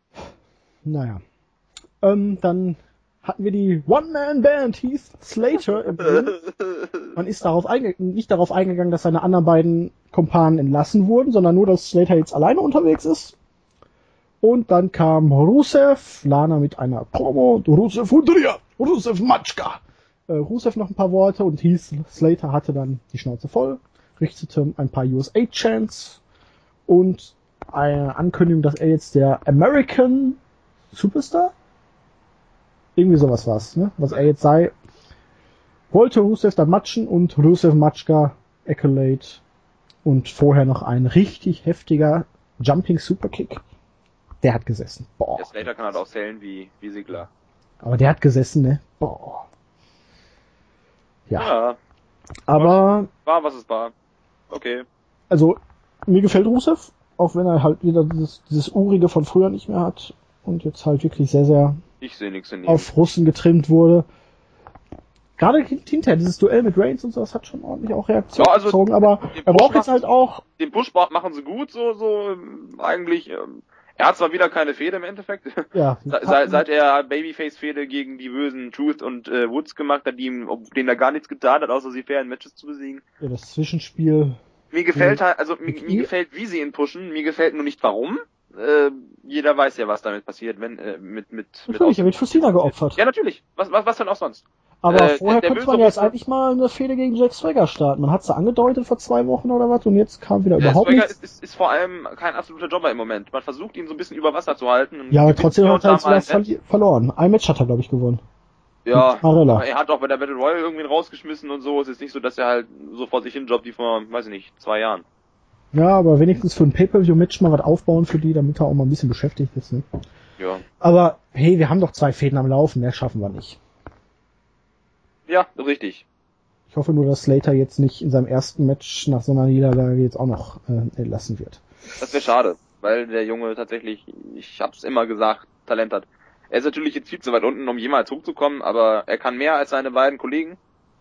Naja. Ähm, dann hatten wir die One-Man-Band Heath Slater im Ring. Man ist darauf einge- nicht darauf eingegangen, dass seine anderen beiden Kumpanen entlassen wurden, sondern nur, dass Slater jetzt alleine unterwegs ist. Und dann kam Rusev, Lana mit einer Promo, und Rusev Hundria, Rusev Matschka. Äh, Rusev noch ein paar Worte und Heath Slater hatte dann die Schnauze voll, richtete ein paar U S A-Chants und eine Ankündigung, dass er jetzt der American Superstar? Irgendwie sowas war's, ne? Was er jetzt sei. Wollte Rusev dann matchen und Rusev Matschka Accolade und vorher noch ein richtig heftiger Jumping Superkick. Der hat gesessen. Boah. Der Slater kann halt auch zählen wie, wie Sigler. Aber der hat gesessen, ne? Boah. Ja. Ja, Aber, war was es war. Okay. also, mir gefällt Rusev, auch wenn er halt wieder dieses, dieses Urige von früher nicht mehr hat und jetzt halt wirklich sehr, sehr Ich sehe nichts in ihm. auf Russen getrimmt wurde. Gerade hinterher, dieses Duell mit Reigns und so, das hat schon ordentlich auch Reaktion Ja, also, gezogen, aber den er Push braucht jetzt machen- halt auch, Den Push machen sie gut, so, so, ähm, eigentlich, ähm, er hat zwar wieder keine Fehde im Endeffekt. ja, Se- Seit, seit er Babyface-Fehde gegen die bösen Truth und äh, Woods gemacht hat, die ihm, ob- denen er gar nichts getan hat, außer sie fair in Matches zu besiegen. ja, das Zwischenspiel, Mir gefällt Mhm. halt, also mir, Mit mir ihr? gefällt, wie sie ihn pushen, mir gefällt nur nicht warum. Äh, jeder weiß ja, was damit passiert, wenn, äh, mit, mit, natürlich, er wird für Cena geopfert. Ja, natürlich. Was, was, was denn auch sonst? Aber äh, vorher der könnte will man ja jetzt sowieso- eigentlich mal eine Fehde gegen Jack Swagger starten. Man hat es ja angedeutet vor zwei Wochen oder was und jetzt kam wieder Der überhaupt Swagger nichts. ist, ist, ist vor allem kein absoluter Jobber im Moment. Man versucht ihn so ein bisschen über Wasser zu halten. und Ja, aber gewinnt trotzdem hier hat und er da jetzt mal wieder ein Match. verli- verloren. Ein Match hat er, glaube ich, gewonnen. Ja, Mit Marella. aber er hat auch bei der Battle Royale irgendwie rausgeschmissen und so. Es ist nicht so, dass er halt so vor sich hin jobbt wie vor, weiß ich nicht, zwei Jahren. Ja, aber wenigstens für ein Pay-Per-View-Match mal was aufbauen für die, damit er auch mal ein bisschen beschäftigt ist. Ne? Ja. Aber hey, wir haben doch zwei Fäden am Laufen, mehr schaffen wir nicht. Ja, richtig. Ich hoffe nur, dass Slater jetzt nicht in seinem ersten Match nach so einer Niederlage jetzt auch noch äh, entlassen wird. Das wäre schade, weil der Junge tatsächlich, ich hab's immer gesagt, Talent hat. Er ist natürlich jetzt viel zu weit unten, um jemals hochzukommen, aber er kann mehr als seine beiden Kollegen.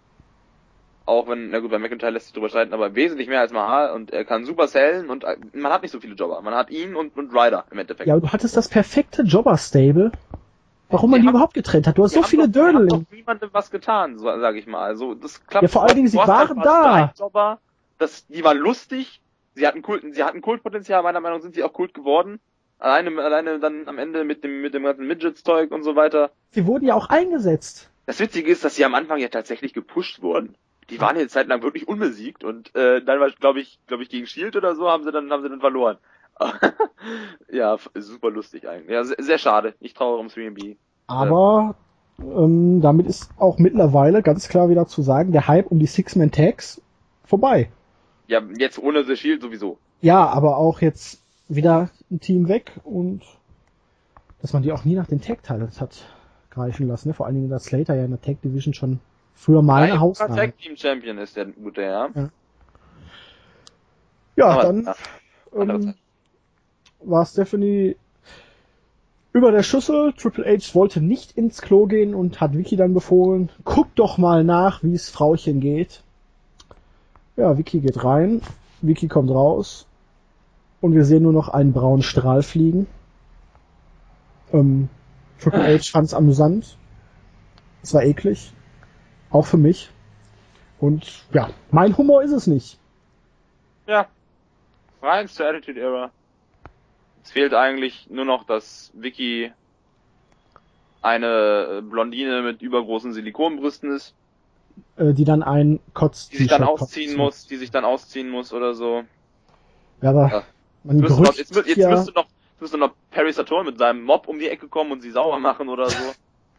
Auch wenn, na gut, bei McIntyre lässt sich drüber streiten, aber wesentlich mehr als Mahal und er kann super sellen und man hat nicht so viele Jobber. Man hat ihn und, und Ryder im Endeffekt. Ja, aber du hattest das perfekte Jobber-Stable. Warum man Die die haben- überhaupt getrennt hat. Du hast Die so haben viele doch, die haben Dödel. doch niemandem was getan, so, sag ich mal. Also, das klappt. Ja, vor allen Dingen, sie Du hast waren einfach da. drei Jobber, das, die waren lustig. Sie hatten Kult, sie hatten Kultpotenzial. Meiner Meinung nach sind sie auch Kult geworden. Alleine, alleine dann am Ende mit dem, mit dem ganzen Midgets-Zeug und so weiter. Sie wurden ja auch eingesetzt. Das Witzige ist, dass sie am Anfang ja tatsächlich gepusht wurden. Die waren ja eine Zeit lang wirklich unbesiegt und äh, dann war, glaube ich, glaube ich, gegen Shield oder so haben sie dann haben sie dann verloren. Ja, super lustig eigentlich. Ja, sehr, sehr schade. Ich trauere um three B. Aber ähm, damit ist auch mittlerweile ganz klar wieder zu sagen, der Hype um die Six-Man-Tags vorbei. Ja, jetzt ohne The Shield sowieso. Ja, aber auch jetzt wieder ein Team weg und dass man die auch nie nach den Tag-Titles hat greifen lassen. Ne? Vor allen Dingen, dass Slater ja in der Tag-Division schon früher mal eine Hausnahme. Tag Team Champion ist der gute, ja. Ja, ja Aber, dann ja, ähm, war Stephanie über der Schüssel. Triple H wollte nicht ins Klo gehen und hat Vicky dann befohlen, guck doch mal nach, wie es Frauchen geht. Ja, Vicky geht rein, Vicky kommt raus und wir sehen nur noch einen braunen Strahl fliegen. Ähm, Triple H fand's amüsant. Es war eklig. Auch für mich. Und ja, mein Humor ist es nicht. Ja. Rein zur Attitude Era. Es fehlt eigentlich nur noch, dass Vicky eine Blondine mit übergroßen Silikonbrüsten ist. Äh, die dann ein Kotz Die sich dann ausziehen muss, die sich dann ausziehen muss oder so. Ja, aber ja. man Jetzt, noch, jetzt, gerüchtet jetzt ja, müsste noch, müsste noch Perry Saturn mit seinem Mob um die Ecke kommen und sie sauer machen oder so.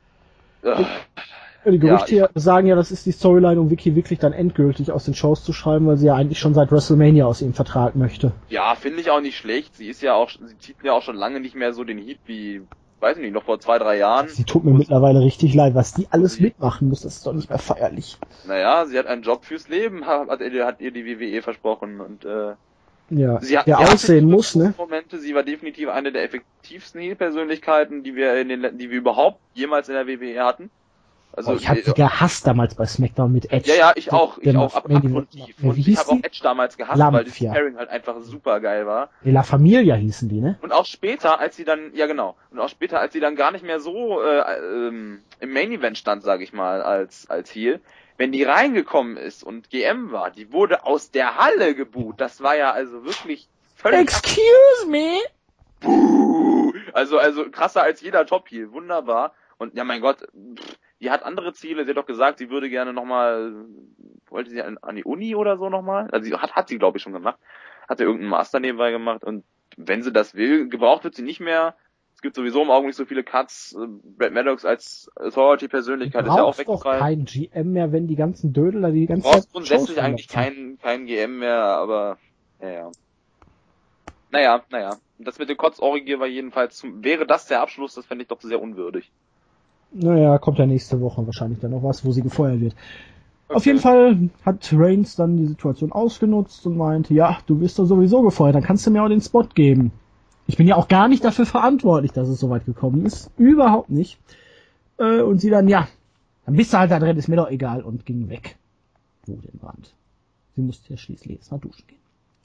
Ja. Die Gerüchte Ja, ich, sagen ja, das ist die Storyline, um Vicky wirklich dann endgültig aus den Shows zu schreiben, weil sie ja eigentlich schon seit WrestleMania aus ihm Vertrag möchte. Ja, finde ich auch nicht schlecht. Sie ist ja auch, sie zieht ja auch schon lange nicht mehr so den Heat wie, weiß ich nicht, noch vor zwei, drei Jahren. Sie tut mir mittlerweile richtig leid, was die alles sie, mitmachen muss, das ist doch nicht mehr feierlich. Naja, sie hat einen Job fürs Leben, hat, hat ihr die W W E versprochen und äh, ja, sie hat, der sie aussehen muss, ne? Momente, sie war definitiv eine der effektivsten Heel-Persönlichkeiten, die wir in den, die wir überhaupt jemals in der W W E hatten. Also, oh, ich habe die gehasst damals bei SmackDown mit Edge. Ja, ja, ich auch, ich auch, ab, abgrundtief. Und ich habe auch Edge damals gehasst, Lamp, weil das ja. Pairing halt einfach super geil war. La Familia hießen die, ne? Und auch später, als sie dann, ja genau, und auch später, als sie dann gar nicht mehr so äh, ähm, im Main Event stand, sag ich mal, als als Heel, wenn die reingekommen ist und G M war, die wurde aus der Halle geboot. Das war ja also wirklich völlig... Excuse me? Buh. Also, also krasser als jeder Top-Heel, wunderbar. Und ja, mein Gott, pff, die hat andere Ziele. Sie hat doch gesagt, sie würde gerne nochmal, wollte sie an, an die Uni oder so nochmal? Also sie hat, hat sie glaube ich schon gemacht. Hat ja irgendeinen Master nebenbei gemacht und wenn sie das will, gebraucht wird sie nicht mehr. Es gibt sowieso im Augenblick so viele Cuts. Brad Maddox als Authority-Persönlichkeit ist ja auch weggefallen. Du brauchst doch kein G M mehr, wenn die ganzen Dödel da die ganze Zeit... Du brauchst grundsätzlich Shows eigentlich kein, kein G M mehr, aber ja, ja. Naja, naja. Das mit dem Kotz-Orgie war jedenfalls, zum, wäre das der Abschluss, das fände ich doch sehr unwürdig. Naja, kommt ja nächste Woche wahrscheinlich dann noch was, wo sie gefeuert wird. Okay. Auf jeden Fall hat Reigns dann die Situation ausgenutzt und meinte, ja, du bist doch sowieso gefeuert, dann kannst du mir auch den Spot geben. Ich bin ja auch gar nicht dafür verantwortlich, dass es so weit gekommen ist. Überhaupt nicht. Äh, und sie dann, ja, dann bist du halt da drin, ist mir doch egal, und ging weg. Wo denn Brand? Sie musste ja schließlich jetzt mal duschen gehen.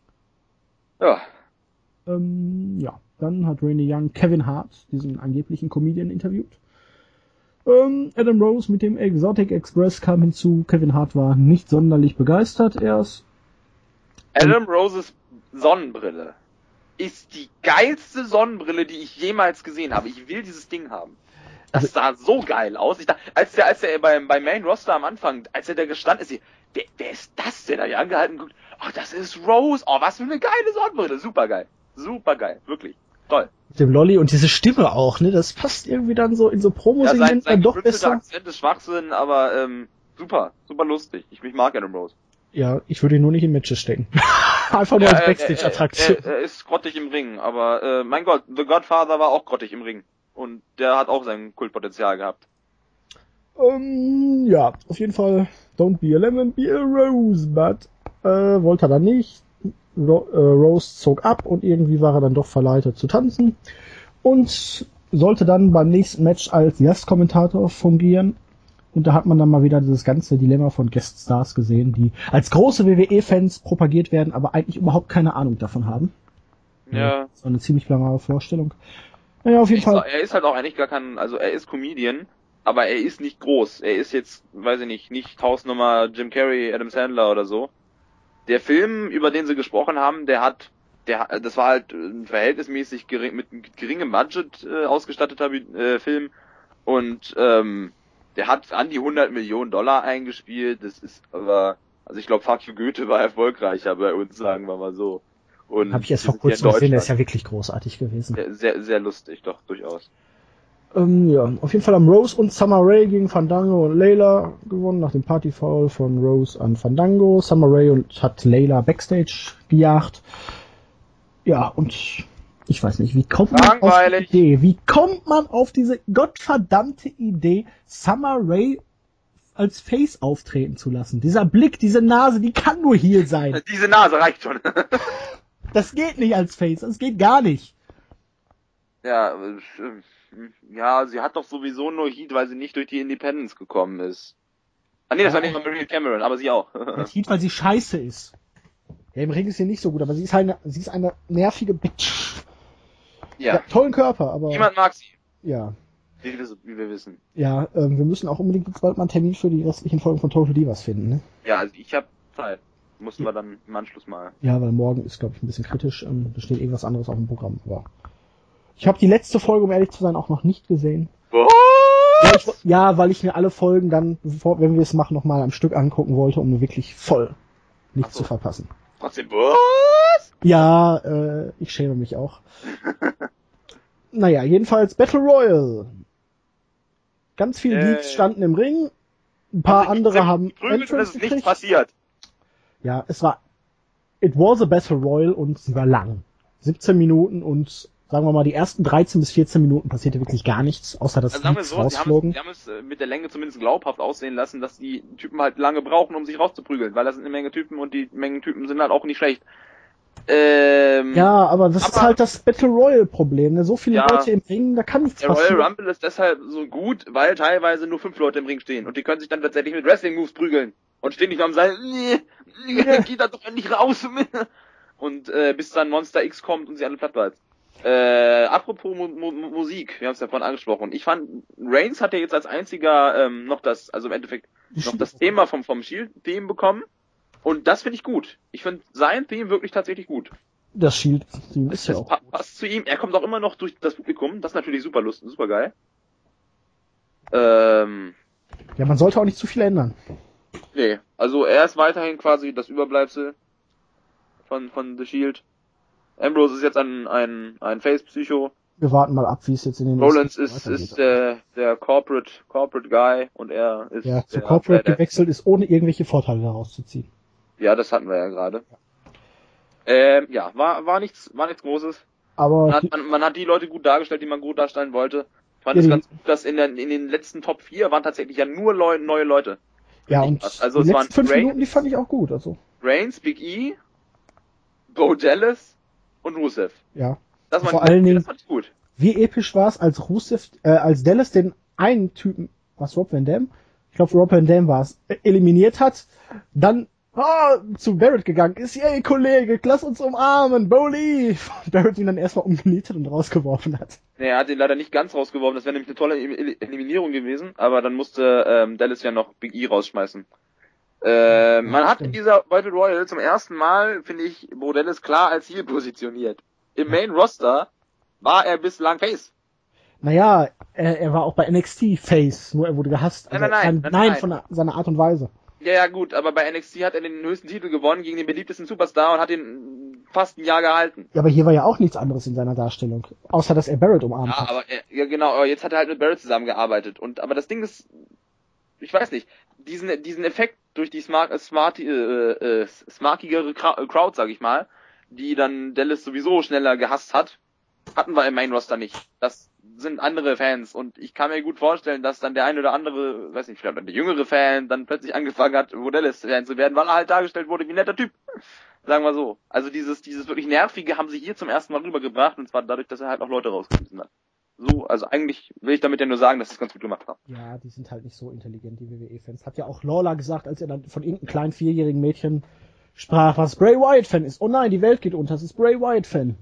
Ja. Ähm, ja, dann hat Randy Young Kevin Hart, diesen angeblichen Comedian, interviewt. Ähm, Adam Rose mit dem Exotic Express kam hinzu. Kevin Hart war nicht sonderlich begeistert erst. Adam Roses Sonnenbrille ist die geilste Sonnenbrille, die ich jemals gesehen habe. Ich will dieses Ding haben. Das sah so geil aus. Ich dachte, als der, als der beim, beim Main Roster am Anfang, als er da gestanden ist, wer, wer ist das denn? Da ja angehalten guckt. Ach, das ist Rose. Oh, was für eine geile Sonnenbrille. Super geil. Super geil. Wirklich. Toll. Mit dem Lolli und diese Stimme auch, ne? Das passt irgendwie dann so in so Promosegmenten ja, sein, dann doch besser. Akzent ist Schwachsinn, aber ähm, super. Super lustig. Ich, ich mag Adam Rose. Ja, ich würde ihn nur nicht in Matches stecken. Einfach nur ja, als Backstage-Attraktion. Er, er, er ist grottig im Ring, aber äh, mein Gott, The Godfather war auch grottig im Ring. Und der hat auch sein Kultpotenzial gehabt. Um, ja, auf jeden Fall, don't be a lemon, be a rosebud. Äh, wollte er dann nicht. Ro- äh, Rose zog ab und irgendwie war er dann doch verleitet zu tanzen. Und sollte dann beim nächsten Match als Gastkommentator fungieren. Und da hat man dann mal wieder dieses ganze Dilemma von Gueststars gesehen, die als große W W E-Fans propagiert werden, aber eigentlich überhaupt keine Ahnung davon haben. Ja. So eine ziemlich blamare Vorstellung. Naja, auf jeden ich Fall. Sag, er ist halt auch eigentlich gar kein, also er ist Comedian, aber er ist nicht groß. Er ist jetzt, weiß ich nicht, nicht Hausnummer Jim Carrey, Adam Sandler oder so. Der Film, über den sie gesprochen haben, der hat, der, das war halt ein verhältnismäßig gering, mit geringem Budget äh, ausgestatteter äh, Film und ähm, der hat an die hundert Millionen Dollar eingespielt. Das ist aber, also ich glaube, Fuck You Goethe war erfolgreicher bei uns, sagen wir mal so. Und habe ich erst wir vor sind hier kurzem in gesehen, der ist Deutschland. ja wirklich großartig gewesen. Sehr, sehr, sehr lustig, doch, durchaus. Ähm, ja, auf jeden Fall haben Rose und Summer Rae gegen Fandango und Layla gewonnen, nach dem Partyfoul von Rose an Fandango. Summer Rae und hat Layla Backstage gejagt. Ja, und ich weiß nicht, wie kommt man auf die Langweilig. Idee? Wie kommt man auf diese gottverdammte Idee, Summer Rae als Face auftreten zu lassen? Dieser Blick, diese Nase, die kann nur Heel sein. Diese Nase reicht schon. Das geht nicht als Face, das geht gar nicht. Ja, äh, ja, sie hat doch sowieso nur Heat, weil sie nicht durch die Independence gekommen ist. Ah nee, das war nicht mal Maria Cameron, aber sie auch. Das Heat, weil sie scheiße ist. Ja, im Ring ist sie nicht so gut, aber sie ist halt eine, sie ist eine nervige Bitch. Ja, Ja, tollen Körper, aber niemand mag sie, ja, wie wir, wie wir wissen. ja, ähm, wir müssen auch unbedingt jetzt bald mal einen Termin für die restlichen Folgen von Total Divas finden, ne? Ja, also ich habe Zeit. Mussten wir dann im Anschluss mal. Ja, weil morgen ist, glaube ich, ein bisschen kritisch. Ähm, da steht irgendwas anderes auf dem Programm, aber ich habe die letzte Folge, um ehrlich zu sein, auch noch nicht gesehen. Was? Ja, ich, ja, weil ich mir alle Folgen dann, bevor, wenn wir es machen, noch mal am Stück angucken wollte, um mir wirklich voll nichts Ach so. zu verpassen. Trotzdem, was? Ja, äh, ich schäme mich auch. Naja, jedenfalls Battle Royale. Ganz viele Äh. Geeks standen im Ring. Ein paar Haben sich andere haben geprügelt und es Entrance ist nichts gekriegt. passiert. Ja, es war, it was a Battle Royale und sie war lang. siebzehn Minuten und, sagen wir mal, die ersten dreizehn bis vierzehn Minuten passierte wirklich gar nichts, außer dass Also sagen wir Leaks so, sie haben, es, rausflogen. sie haben es äh, mit der Länge zumindest glaubhaft aussehen lassen, dass die Typen halt lange brauchen, um sich rauszuprügeln, weil das sind eine Menge Typen und die Mengen Typen sind halt auch nicht schlecht. Ähm, Ja, aber das ist aber- halt das Battle Royale Problem, ne? So viele Ja. Leute im Ring, da kann nichts Der Royal passieren. Rumble ist deshalb so gut, weil teilweise nur fünf Leute im Ring stehen und die können sich dann tatsächlich mit Wrestling-Moves prügeln und stehen nicht am Seil, nee, nee, geht da doch endlich raus. Und äh, bis dann Monster X kommt und sie alle plattwalzt. Äh, apropos Mu Mu Musik, wir haben es ja vorhin angesprochen. Ich fand, Reigns hat ja jetzt als einziger ähm, noch das, also im Endeffekt noch das Thema vom vom Shield-Theme bekommen. Und das finde ich gut. Ich finde sein Theme wirklich tatsächlich gut. Das Shield-Team ist ja Das auch pa gut. passt zu ihm. Er kommt auch immer noch durch das Publikum. Das ist natürlich super lustig, super geil. Ähm, Ja, man sollte auch nicht zu viel ändern. nee. Also er ist weiterhin quasi das Überbleibsel von von The Shield. Ambrose ist jetzt ein ein ein Face-Psycho. Wir warten mal ab, wie es jetzt in den Rollins nächsten ist weitergeht. ist der der Corporate Corporate Guy und er ist Ja, zu der Corporate Badass. gewechselt ist, ohne irgendwelche Vorteile daraus zu ziehen. Ja, das hatten wir ja gerade. Ähm, ja, war war nichts war nichts Großes. Aber Man hat, die, man, man hat die Leute gut dargestellt, die man gut darstellen wollte. Ich fand Ja, es die- ganz gut, dass in, der, in den letzten Top vier waren tatsächlich ja nur Leu neue Leute. ja, ich und was. Also die es letzten waren fünf Reigns- Minuten, die fand ich auch gut. Also, Reigns, Big E, Bo Dallas und Rusev. ja. Das, waren Vor die, allen Dingen- das fand ich gut. Wie episch war es, als Rusev, äh, als Dallas den einen Typen, was Rob Van Dam? Ich glaube, Rob Van Dam war es, äh, eliminiert hat, dann ah, zu Barrett gegangen ist, yay, Kollege, lass uns umarmen, Bowley! Barrett ihn dann erstmal umgenietet und rausgeworfen hat. Nee, er hat ihn leider nicht ganz rausgeworfen, das wäre nämlich eine tolle El- Eliminierung gewesen, aber dann musste ähm, Dallas ja noch Big E rausschmeißen. Äh, man hat in stimmt. dieser Battle Royale zum ersten Mal, finde ich, Bo Dallas klar als Heel positioniert. Im Main Roster war er bislang Face. Naja, er, er war auch bei N X T Face, nur er wurde gehasst. Nein, nein, nein, nein, nein, nein. von der- seiner Art und Weise. Ja, ja, gut, aber bei N X T hat er den höchsten Titel gewonnen gegen den beliebtesten Superstar und hat ihn fast ein Jahr gehalten. Ja, aber hier war ja auch nichts anderes in seiner Darstellung. Außer, dass er Barrett umarmt Ja, hat. aber er, ja genau, aber jetzt hat er halt mit Barrett zusammengearbeitet und aber das Ding ist, ich weiß nicht, diesen diesen Effekt durch die smart äh, smart äh, äh, smarkigere Crowd, Crowd, sag ich mal, die dann Dallas sowieso schneller gehasst hat, hatten wir im Main Roster nicht. Das sind andere Fans und ich kann mir gut vorstellen, dass dann der ein oder andere, weiß nicht, vielleicht der jüngere Fan dann plötzlich angefangen hat, Bo Dallas Fan zu werden, weil er halt dargestellt wurde wie ein netter Typ. Sagen wir so. Also dieses dieses wirklich nervige haben sie hier zum ersten Mal rübergebracht und zwar dadurch, dass er halt auch Leute rausgeschmissen hat. So, also eigentlich will ich damit ja nur sagen, dass sie es ganz gut gemacht haben. Ja, die sind halt nicht so intelligent, die W W E-Fans. Hat ja auch Lawler gesagt, als er dann von irgendeinem kleinen vierjährigen Mädchen sprach, was Bray Wyatt-Fan ist. Oh nein, die Welt geht unter, es ist Bray Wyatt-Fan.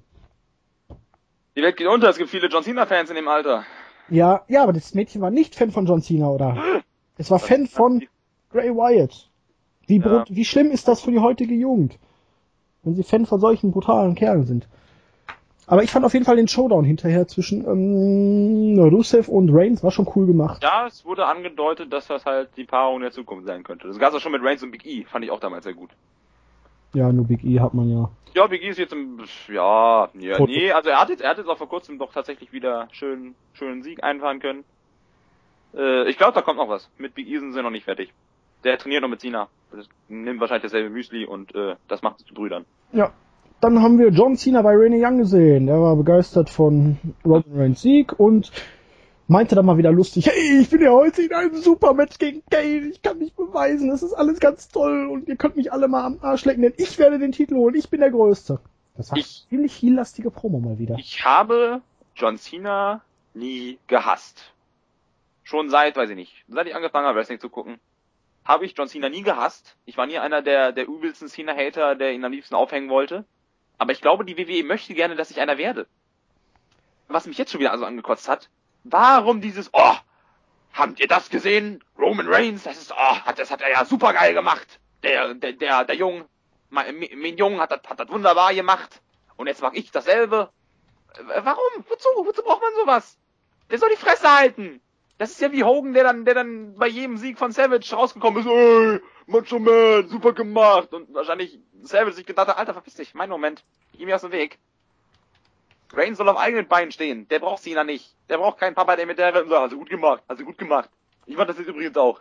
Die Welt geht unter, es gibt viele John Cena-Fans in dem Alter. Ja, ja, aber das Mädchen war nicht Fan von John Cena, oder? Es war Fan von Bray Wyatt. Wie, Ja. brut- wie schlimm ist das für die heutige Jugend? Wenn sie Fan von solchen brutalen Kerlen sind. Aber ich fand auf jeden Fall den Showdown hinterher zwischen ähm, Rusev und Reigns war schon cool gemacht. Ja, es wurde angedeutet, dass das halt die Paarung der Zukunft sein könnte. Das gab es auch schon mit Reigns und Big E, fand ich auch damals sehr gut. Ja, nur Big E hat man ja. Ja, Big E ist jetzt im, ja, ja, Tot. nee, also er hat jetzt, er hat jetzt auch vor kurzem doch tatsächlich wieder schön, schönen Sieg einfahren können. Äh, ich glaube, da kommt noch was. Mit Big E sind sie noch nicht fertig. Der trainiert noch mit Cena. Das nimmt wahrscheinlich dasselbe Müsli und, äh, das macht es zu Brüdern. Ja. Dann haben wir John Cena bei Renee Young gesehen. Der war begeistert von Roman Reigns Sieg und meinte dann mal wieder lustig, hey, ich bin ja heute in einem Supermatch gegen Kane, ich kann mich beweisen, das ist alles ganz toll und ihr könnt mich alle mal am Arsch lecken, denn ich werde den Titel holen, ich bin der Größte. Das war Ich- eine ziemlich heel-lastige Promo mal wieder. Ich habe John Cena nie gehasst. Schon seit, weiß ich nicht, seit ich angefangen habe, Wrestling zu gucken, habe ich John Cena nie gehasst. Ich war nie einer der, der übelsten Cena-Hater, der ihn am liebsten aufhängen wollte. Aber ich glaube, die W W E möchte gerne, dass ich einer werde. Was mich jetzt schon wieder also angekotzt hat, warum dieses, oh, habt ihr das gesehen? Roman Reigns, das ist, oh, hat, das hat er ja super geil gemacht. Der, der, der, der Jung, mein, mein Jung hat das, hat das wunderbar gemacht. Und jetzt mach ich dasselbe. Äh, Warum? Wozu? Wozu braucht man sowas? Der soll die Fresse halten. Das ist ja wie Hogan, der dann, der dann bei jedem Sieg von Savage rausgekommen ist, ey, Macho Man, super gemacht. Und wahrscheinlich Savage sich gedacht hat, Alter, verpiss dich, mein Moment, geh mir aus dem Weg. Reigns soll auf eigenen Beinen stehen, der braucht Cena nicht. Der braucht keinen Papa, der mit der rennt und sagt, hast du gut gemacht, hast du gut gemacht. Ich fand das jetzt übrigens auch.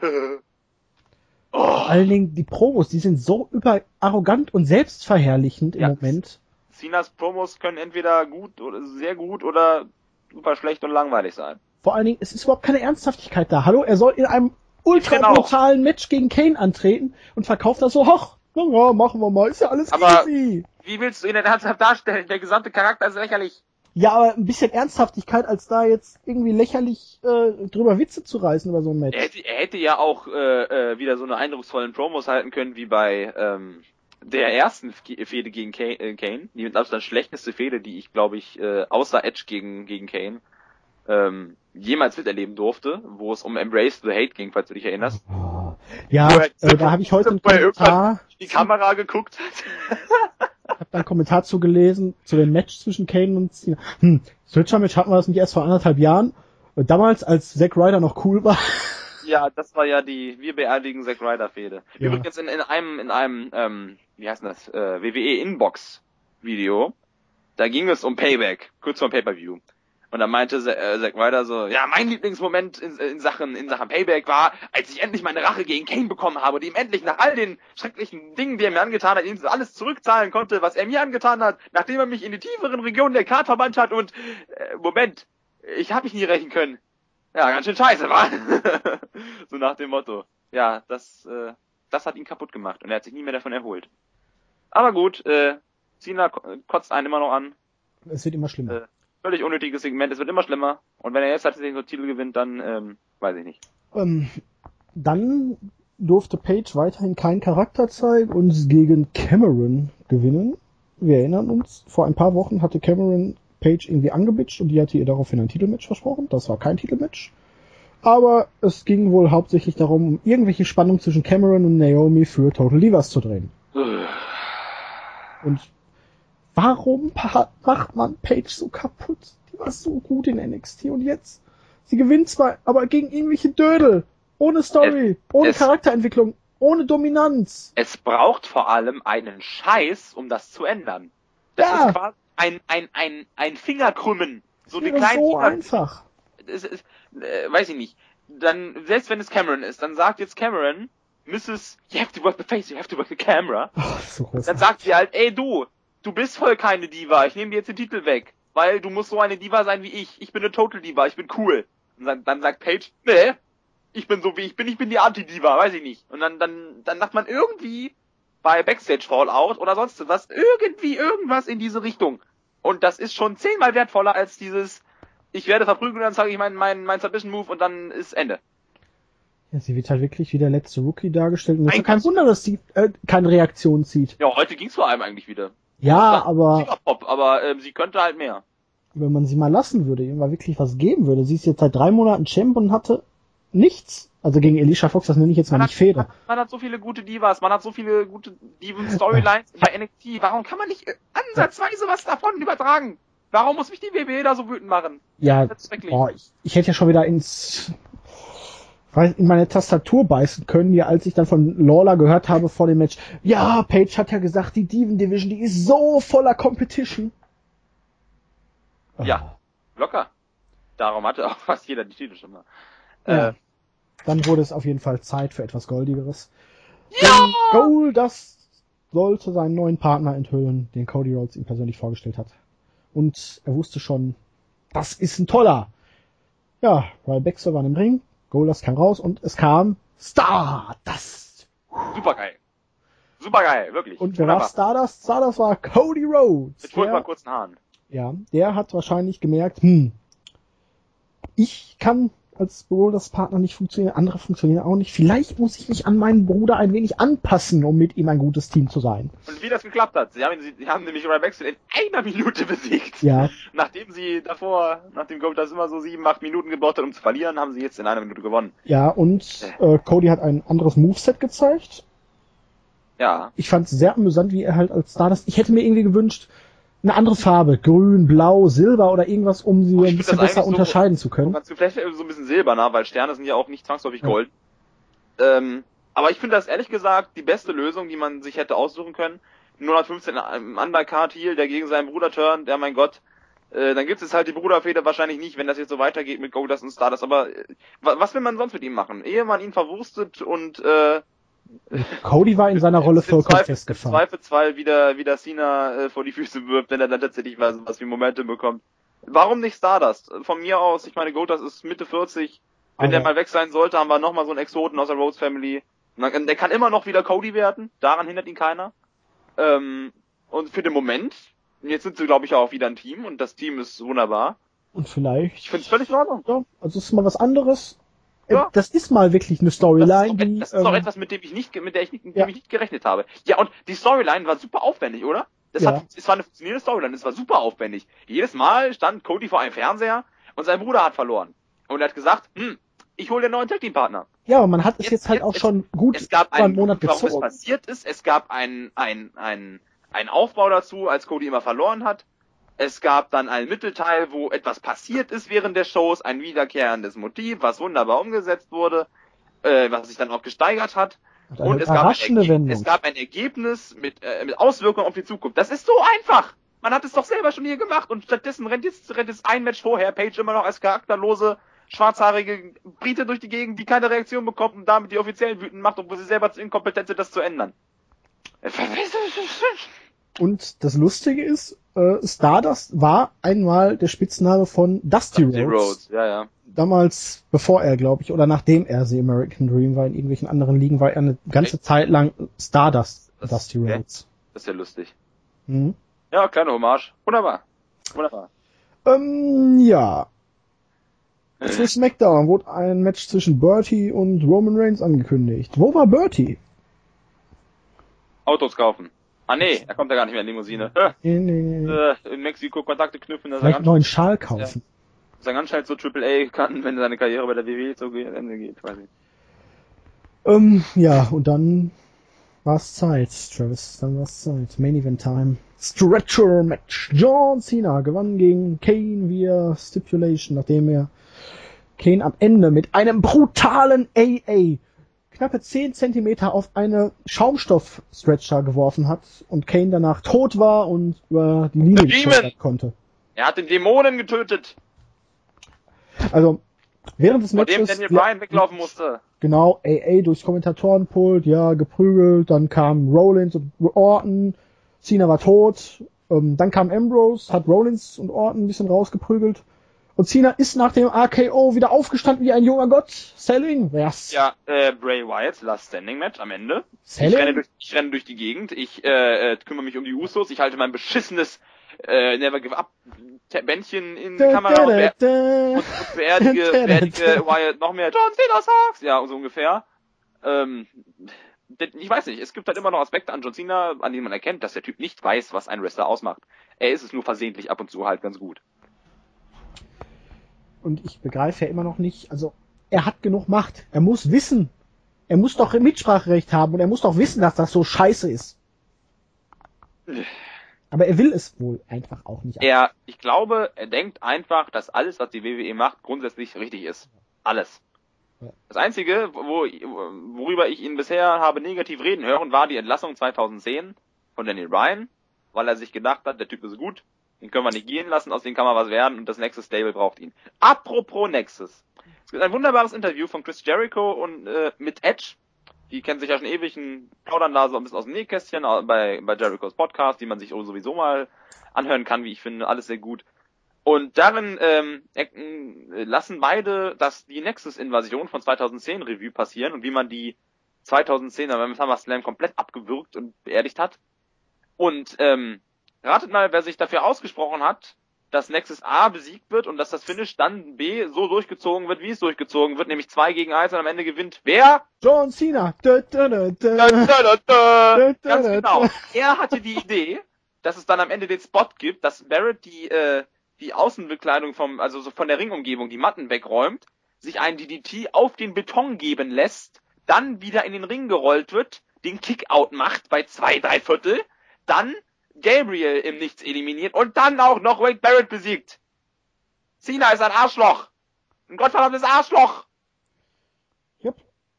Oh. Vor allen Dingen die Promos, die sind so über arrogant und selbstverherrlichend im Ja. Moment. Cenas Promos können entweder gut oder sehr gut oder super schlecht und langweilig sein. Vor allen Dingen, es ist überhaupt keine Ernsthaftigkeit da. Hallo, er soll in einem ultra Genau. brutalen Match gegen Kane antreten und verkauft das so, hoch, na ja, machen wir mal, ist ja alles Aber- easy. Wie willst du ihn denn ernsthaft darstellen? Der gesamte Charakter ist lächerlich. Ja, aber ein bisschen Ernsthaftigkeit, als da jetzt irgendwie lächerlich äh, drüber Witze zu reißen über so ein Match. Er hätte, er hätte ja auch äh, äh, wieder so eine eindrucksvollen Promos halten können wie bei ähm, der ersten Fe- Fehde gegen Kane, äh, Kane. Die mit Abstand schlechteste Fehde, die ich, glaube ich, äh, außer Edge gegen gegen Kane ähm, jemals miterleben durfte, wo es um Embrace the Hate ging, falls du dich erinnerst. Oh. Ja, Wo er- äh, da habe ich heute einen wo er irgendwann Kommentar, Die Kamera geguckt hat. hab da einen Kommentar zugelesen zu dem Match zwischen Kane und Cena. Hm, Switcher-Match hatten wir das nicht erst vor anderthalb Jahren. Äh, Damals, als Zack Ryder noch cool war. Ja, das war ja die Wir beerdigen Zack Ryder Fehde. Ja. Übrigens in, in einem, in einem, ähm, wie heißt denn das, äh, W W E Inbox Video, da ging es um Payback, kurz vor dem Pay-Per-View. Und da meinte Z- äh, Zack Ryder so, ja, mein Lieblingsmoment in, in Sachen, in Sachen Payback war, als ich endlich meine Rache gegen Kane bekommen habe und ihm endlich nach all den schrecklichen Dingen, die er mir angetan hat, ihm alles zurückzahlen konnte, was er mir angetan hat, nachdem er mich in die tieferen Regionen der Karte verbannt hat und, äh, Moment, ich habe mich nie rächen können. Ja, ganz schön scheiße, wa? So nach dem Motto. Ja, das, äh, das hat ihn kaputt gemacht und er hat sich nie mehr davon erholt. Aber gut, äh, Cena ko- kotzt einen immer noch an. Es wird immer schlimmer. Äh, völlig unnötiges Segment, es wird immer schlimmer. Und wenn er jetzt tatsächlich so einen Titel gewinnt, dann, ähm, weiß ich nicht. Ähm, dann durfte Page weiterhin keinen Charakter zeigen und gegen Cameron gewinnen. Wir erinnern uns, vor ein paar Wochen hatte Cameron Page irgendwie angebitscht und die hatte ihr daraufhin ein Titelmatch versprochen. Das war kein Titelmatch. Aber es ging wohl hauptsächlich darum, um irgendwelche Spannung zwischen Cameron und Naomi für Total Divas zu drehen. Und warum pa- macht man Page so kaputt? Die war so gut in N X T und jetzt? Sie gewinnt zwar, aber gegen irgendwelche Dödel. Ohne Story, ohne es- Charakterentwicklung, ohne Dominanz. Es braucht vor allem einen Scheiß, um das zu ändern. Das Ja. ist quasi ein, ein, ein, ein Fingerkrümmen. So Das eine wäre kleine so Finger einfach. es ist, äh, weiß ich nicht. Dann, selbst wenn es Cameron ist, dann sagt jetzt Cameron, Missus You have to work the face, you have to work the camera. Ach, so groß. Dann sagt sie halt, ey du, du bist voll keine Diva, ich nehme dir jetzt den Titel weg. Weil du musst so eine Diva sein wie ich. Ich bin eine Total Diva, ich bin cool. Und dann, dann sagt Paige, nee, ich bin so wie ich bin, ich bin die Anti-Diva, weiß ich nicht. Und dann, dann, dann macht man irgendwie bei Backstage Fallout oder sonst was, irgendwie irgendwas in diese Richtung. Und das ist schon zehnmal wertvoller als dieses, ich werde verprügelt und dann sage ich meinen mein, mein Submission Move und dann ist Ende. Ja, sie wird halt wirklich wie der letzte Rookie dargestellt. Und es ist Mein kein Gott. Wunder, dass sie äh, keine Reaktion zieht. Ja, heute ging's vor allem eigentlich wieder. Ja, aber Singapop, aber ähm, sie könnte halt mehr. wenn man sie mal lassen würde, ihr mal wirklich was geben würde. Sie ist jetzt seit drei Monaten Champ und hatte nichts. Also gegen Alicia Fox, das nenne ich jetzt mal Man nicht Feder. hat, man hat so viele gute Divas, man hat so viele gute Diven-Storylines bei N X T. Warum kann man nicht äh, ansatzweise was davon übertragen? Warum muss mich die W W E da so wütend machen? Ja, Das ist schrecklich. boah, ich, ich hätte ja schon wieder ins weiß, in meine Tastatur beißen können, ja, als ich dann von Lawler gehört habe vor dem Match, ja, Page hat ja gesagt, die Diven Division, die ist so voller Competition. Ja, locker. Darum hatte auch fast jeder die Titel schon mal. Ja. Äh, Dann wurde es auf jeden Fall Zeit für etwas Goldigeres. Ja! Denn Gold, das sollte seinen neuen Partner enthüllen, den Cody Rhodes ihm persönlich vorgestellt hat. Und er wusste schon, das ist ein toller. Ja, Royal Baxter war im Ring, Goldust kam raus und es kam Stardust. Supergeil. Supergeil, wirklich. Und wer war Wunderbar. Stardust? Stardust war Cody Rhodes. Mit furchtbar Der, kurzen Haaren. ja, der hat wahrscheinlich gemerkt, hm, ich kann als Goldust-Partner nicht funktionieren, andere funktionieren auch nicht. Vielleicht muss ich mich an meinen Bruder ein wenig anpassen, um mit ihm ein gutes Team zu sein. Und wie das geklappt hat. Sie haben, sie haben nämlich Royal Baxter in einer Minute besiegt. Ja. Nachdem sie davor, nachdem Goldust immer so sieben, acht Minuten gebraucht hat, um zu verlieren, haben sie jetzt in einer Minute gewonnen. Ja, und äh, Cody hat ein anderes Moveset gezeigt. Ja. Ich fand es sehr amüsant, wie er halt als Stardust... Ich hätte mir irgendwie gewünscht, eine andere Farbe, grün, blau, silber oder irgendwas, um sie Oh, ich ein find bisschen das besser eigentlich so- unterscheiden zu können. Ganz, vielleicht so ein bisschen silberner, weil Sterne sind ja auch nicht zwangsläufig Ja. Gold. Ähm, aber ich finde das ehrlich gesagt die beste Lösung, die man sich hätte aussuchen können. hundertfünfzehn im Undercard Heel, der gegen seinen Bruder turnt, der mein Gott. Äh, dann gibt es halt die Bruderfehde wahrscheinlich nicht, wenn das jetzt so weitergeht mit Goldust und Stardust. Aber äh, wa- was will man sonst mit ihm machen? Ehe man ihn verwurstet und äh, Cody war in seiner Rolle im vollkommen Zweifel- festgefahren. Im Zweifelsfall wieder, wieder Cena äh, vor die Füße wirft, wenn er dann tatsächlich was, was wie Momente bekommt. Warum nicht Stardust? Von mir aus, ich meine, Goldust ist Mitte vierzig. Wenn Aber- der mal weg sein sollte, haben wir nochmal so einen Exoten aus der Rhodes Family. Und dann- Der kann immer noch wieder Cody werden. Daran hindert ihn keiner. Ähm, und für den Moment, jetzt sind sie, glaube ich, auch wieder ein Team und das Team ist wunderbar. Und vielleicht... Ich finde es völlig in Ordnung. Ja, also es ist mal was anderes. Äh, Ja. Das ist mal wirklich eine Das ist, Storyline, doch, die... das ist doch ähm, etwas, mit dem ich nicht, mit der ich nicht, mit Ja. dem ich nicht gerechnet habe. Ja, und die Storyline war super aufwendig, oder? Das Ja. hat, es war eine funktionierende Storyline, es war super aufwendig. Jedes Mal stand Cody vor einem Fernseher und sein Bruder hat verloren. Und er hat gesagt, hm, ich hole den neuen Tag-Team-Partner. Ja, aber man hat es Jetzt- jetzt halt jetzt- auch es- schon gut Es gab über einen einen Monat Grund, warum es gezogen. passiert ist. Es gab einen, einen, einen, einen Aufbau dazu, als Cody immer verloren hat. Es gab dann einen Mittelteil, wo etwas passiert ist während der Shows, ein wiederkehrendes Motiv, was wunderbar umgesetzt wurde, äh, was sich dann auch gesteigert hat. Und eine Und es gab, ein überraschende Erge- Wendung. es gab ein Ergebnis mit, äh, mit Auswirkungen auf die Zukunft. Das ist so einfach. Man hat es doch selber schon hier gemacht und stattdessen rennt jetzt, rennt jetzt ein Match vorher Page immer noch als charakterlose, schwarzhaarige Brite durch die Gegend, die keine Reaktion bekommt und damit die Offiziellen wütend macht, obwohl sie selber zu inkompetent sind, das zu ändern. Und das Lustige ist, äh, Stardust war einmal der Spitzname von Dusty Die Rhodes. Rhodes, ja, ja. Damals, bevor er, glaube ich, oder nachdem er The American Dream war, in irgendwelchen anderen Ligen, war er eine ganze Echt? Zeit lang Stardust Das- Dusty okay. Rhodes. Das ist ja lustig. Mhm. Ja, kleine Hommage. Wunderbar. Wunderbar. Ähm, ja. Für SmackDown wurde ein Match zwischen Bertie und Roman Reigns angekündigt. Wo war Bertie? Autos kaufen. Ah nee, er kommt ja gar nicht mehr in Limousine. In, in, Äh, in Mexiko Kontakte knüpfen, dass er vielleicht einen ganz, neuen Schal kaufen. dass er ganz schnell zur Triple A kann, wenn seine Karriere bei der W W E zu Ende geht. Weiß ich. Ähm, ja, und dann war's Zeit, Travis. Dann war's Zeit. Main Event Time. Stretcher Match. John Cena gewann gegen Kane via Stipulation, nachdem er Kane am Ende mit einem brutalen A A knappe zehn Zentimeter auf eine Schaumstoff-Stretcher geworfen hat und Kane danach tot war und über die Linie The geschleudert Demon! konnte. Er hat den Dämonen getötet, Also, während des vor dem Matches... Daniel Bryan weglaufen musste. Genau, A A durchs Kommentatorenpult, ja, geprügelt, dann kam Rollins und Orton, Cena war tot, ähm, dann kam Ambrose, hat Rollins und Orton ein bisschen rausgeprügelt und Cena ist nach dem R K O wieder aufgestanden wie ein junger Gott. Selling? Yes. Ja, äh, Bray Wyatt, Last Standing Match am Ende. Selling? Ich renne, durch, ich renne durch die Gegend, ich äh, äh, kümmere mich um die Usos, ich halte mein beschissenes äh, Never Give Up Bändchen in die Kamera und, beer und, und beerdige, beerdige Wyatt noch mehr John Cena sucks! Ja, so ungefähr. Ähm, ich weiß nicht, es gibt halt immer noch Aspekte an John Cena, an denen man erkennt, dass der Typ nicht weiß, was ein Wrestler ausmacht. Er ist es nur versehentlich ab und zu halt ganz gut. Und ich begreife ja immer noch nicht, also er hat genug Macht. Er muss wissen. Er muss doch Mitspracherecht haben und er muss doch wissen, dass das so scheiße ist. Aber er will es wohl einfach auch nicht. Er, ich glaube, er denkt einfach, dass alles, was die W W E macht, grundsätzlich richtig ist. Alles. Das Einzige, wo, worüber ich ihn bisher habe negativ reden hören, war die Entlassung zweitausendzehn von Daniel Bryan, weil er sich gedacht hat, der Typ ist gut, den können wir nicht gehen lassen, aus dem kann mal was werden und das Nexus Stable braucht ihn. Apropos Nexus. Es gibt ein wunderbares Interview von Chris Jericho und äh, mit Edge. Die kennen sich ja schon ewig, ein plaudern da so ein bisschen aus dem Nähkästchen bei, bei Jerichos Podcast, die man sich sowieso mal anhören kann, wie ich finde, alles sehr gut. Und darin ähm, äh, lassen beide das die Nexus-Invasion von zweitausendzehn Revue passieren und wie man die zweitausendzehner beim SummerSlam komplett abgewürgt und beerdigt hat. Und ähm, ratet mal, wer sich dafür ausgesprochen hat, dass Nexus A besiegt wird und dass das Finish dann B so durchgezogen wird, wie es durchgezogen wird, nämlich zwei gegen eins und am Ende gewinnt wer? John Cena. Da, da, da, da. Da, da, da, da. Da, da, Ganz da, genau. da. Er hatte die Idee, dass es dann am Ende den Spot gibt, dass Barrett die äh, die Außenbekleidung vom, also so von der Ringumgebung, die Matten wegräumt, sich einen D D T auf den Beton geben lässt, dann wieder in den Ring gerollt wird, den Kickout macht bei zwei, drei Viertel, dann Gabriel im Nichts eliminiert und dann auch noch Wade Barrett besiegt. Cena ist ein Arschloch. Ein gottverdammtes Arschloch. Yep.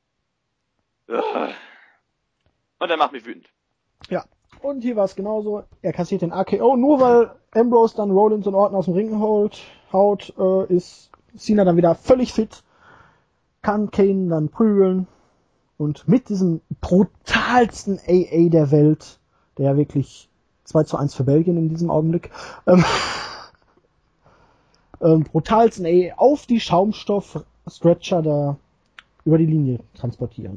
Und er macht mich wütend. Ja. Und hier war es genauso. Er kassiert den R K O. Nur weil Ambrose dann Rollins und Orton aus dem Ring holt, haut, äh, ist Cena dann wieder völlig fit. Kann Kane dann prügeln. Und mit diesem brutalsten A A der Welt, der ja wirklich zwei zu eins für Belgien in diesem Augenblick, ähm, ähm, brutalsten A A auf die Schaumstoff-Stretcher da über die Linie transportieren.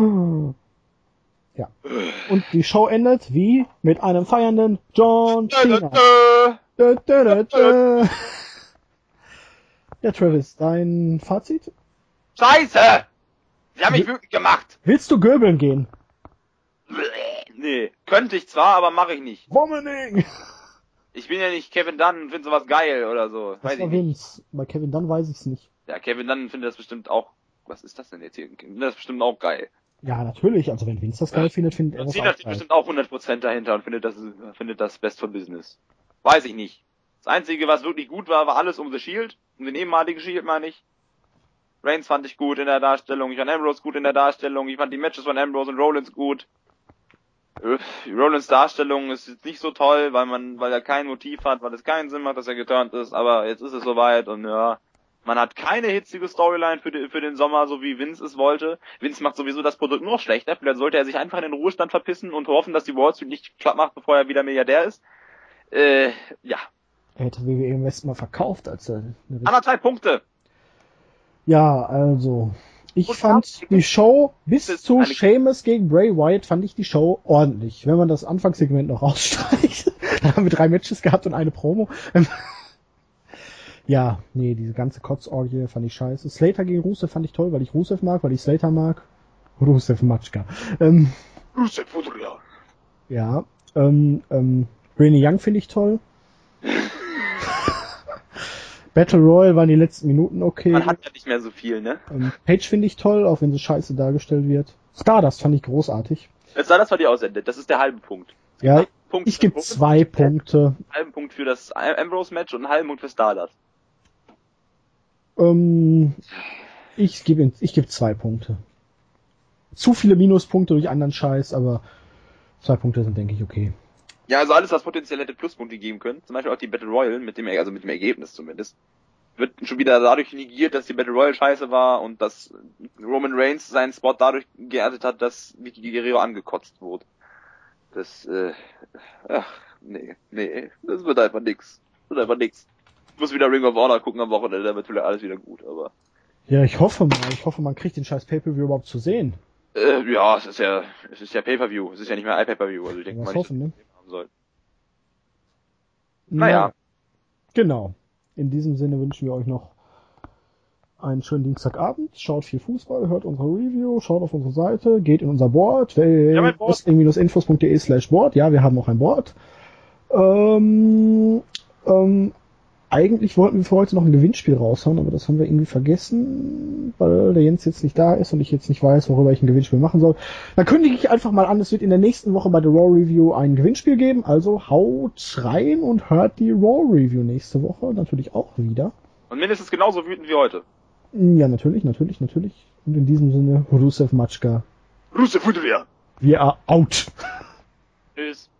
Ja. Und die Show endet wie mit einem feiernden John Cena. Da, da, da, da. Ja, Travis, dein Fazit? Scheiße! Sie haben mich wütend gemacht. Willst du göbeln gehen? Nee, könnte ich zwar, aber mache ich nicht. Vomiting! Ich bin ja nicht Kevin Dunn und finde sowas geil oder so. Das Weiß war ich nicht. Vince. Bei Kevin Dunn weiß ich's nicht. Ja, Kevin Dunn findet das bestimmt auch. Was ist das denn jetzt hier? Findet das bestimmt auch geil. Ja, natürlich. Also wenn Vince das geil findet, findet er Und das Cena auch steht geil. bestimmt auch hundert Prozent dahinter und findet das, findet das best for business. Weiß ich nicht. Das Einzige, was wirklich gut war, war alles um The Shield. Um den ehemaligen Shield, meine ich. Reigns fand ich gut in der Darstellung. Ich fand Ambrose gut in der Darstellung. Ich fand die Matches von Ambrose und Rollins gut. Rollins Darstellung ist jetzt nicht so toll, weil man, weil er kein Motiv hat, weil es keinen Sinn macht, dass er geturnt ist, aber jetzt ist es soweit und ja, man hat keine hitzige Storyline für, die, für den Sommer, so wie Vince es wollte. Vince macht sowieso das Produkt noch schlechter, vielleicht sollte er sich einfach in den Ruhestand verpissen und hoffen, dass die Wall Street nicht klapp macht, bevor er wieder Milliardär ist. Äh, ja. Er hätte W W E im Westen mal verkauft, als er... Anderthalb Punkte. Ja, also... Ich Und fand die Show bis Das ist zu eine- Sheamus gegen Bray Wyatt fand ich die Show ordentlich. Wenn man das Anfangssegment noch rausstreicht, da haben wir drei Matches gehabt und eine Promo. Ja, nee, diese ganze Kotzorgie fand ich scheiße. Slater gegen Rusev fand ich toll, weil ich Rusev mag, weil ich Slater mag. Rusev Matschka. Ähm, ja, ähm, ähm, Renee Young finde ich toll. Battle Royale waren die letzten Minuten okay. Man hat ja nicht mehr so viel, ne? Ähm, Page finde ich toll, auch wenn sie scheiße dargestellt wird. Stardust fand ich großartig. Jetzt sei das, was die ausendet. Das ist der halbe Punkt. Ja, Punkt ich gebe zwei Punkte. Einen halben Punkt für das Ambrose-Match und einen halben Punkt für Stardust. Ähm, ich gebe ich gebe zwei Punkte. Zu viele Minuspunkte durch anderen Scheiß, aber zwei Punkte sind, denke ich, okay. Ja, also alles, was potenziell hätte Pluspunkte geben können, zum Beispiel auch die Battle Royale, mit dem, also mit dem Ergebnis zumindest, wird schon wieder dadurch negiert, dass die Battle Royale scheiße war und dass Roman Reigns seinen Spot dadurch geerntet hat, dass Vicky Guerrero angekotzt wurde. Das, äh, ach, nee, nee, das wird einfach nix. Das wird einfach nix. Ich muss wieder Ring of Honor gucken am Wochenende, da wird wieder alles wieder gut, aber... Ja, ich hoffe mal. Ich hoffe, man kriegt den scheiß Pay-Per-View überhaupt zu sehen. Äh, ja, es ist ja, es ist ja Pay-Per-View, es ist ja nicht mehr iPay-Per-View, also ich denke Was mal nicht, hoffen, ne? haben soll. Naja. Genau. In diesem Sinne wünschen wir euch noch einen schönen Dienstagabend. Schaut viel Fußball, hört unsere Review, schaut auf unsere Seite, geht in unser Board, wrestling-infos.de slash Board. Ja, wir haben auch ein Board. Ähm, ähm, eigentlich wollten wir für heute noch ein Gewinnspiel raushauen, aber das haben wir irgendwie vergessen, weil der Jens jetzt nicht da ist und ich jetzt nicht weiß, worüber ich ein Gewinnspiel machen soll. Dann kündige ich einfach mal an, es wird in der nächsten Woche bei der Raw Review ein Gewinnspiel geben, also haut rein und hört die Raw Review nächste Woche natürlich auch wieder. Und mindestens genauso wütend wie heute. Ja, natürlich, natürlich, natürlich. Und in diesem Sinne, Rusev Matschka. Rusev Futuria. We are out. Tschüss.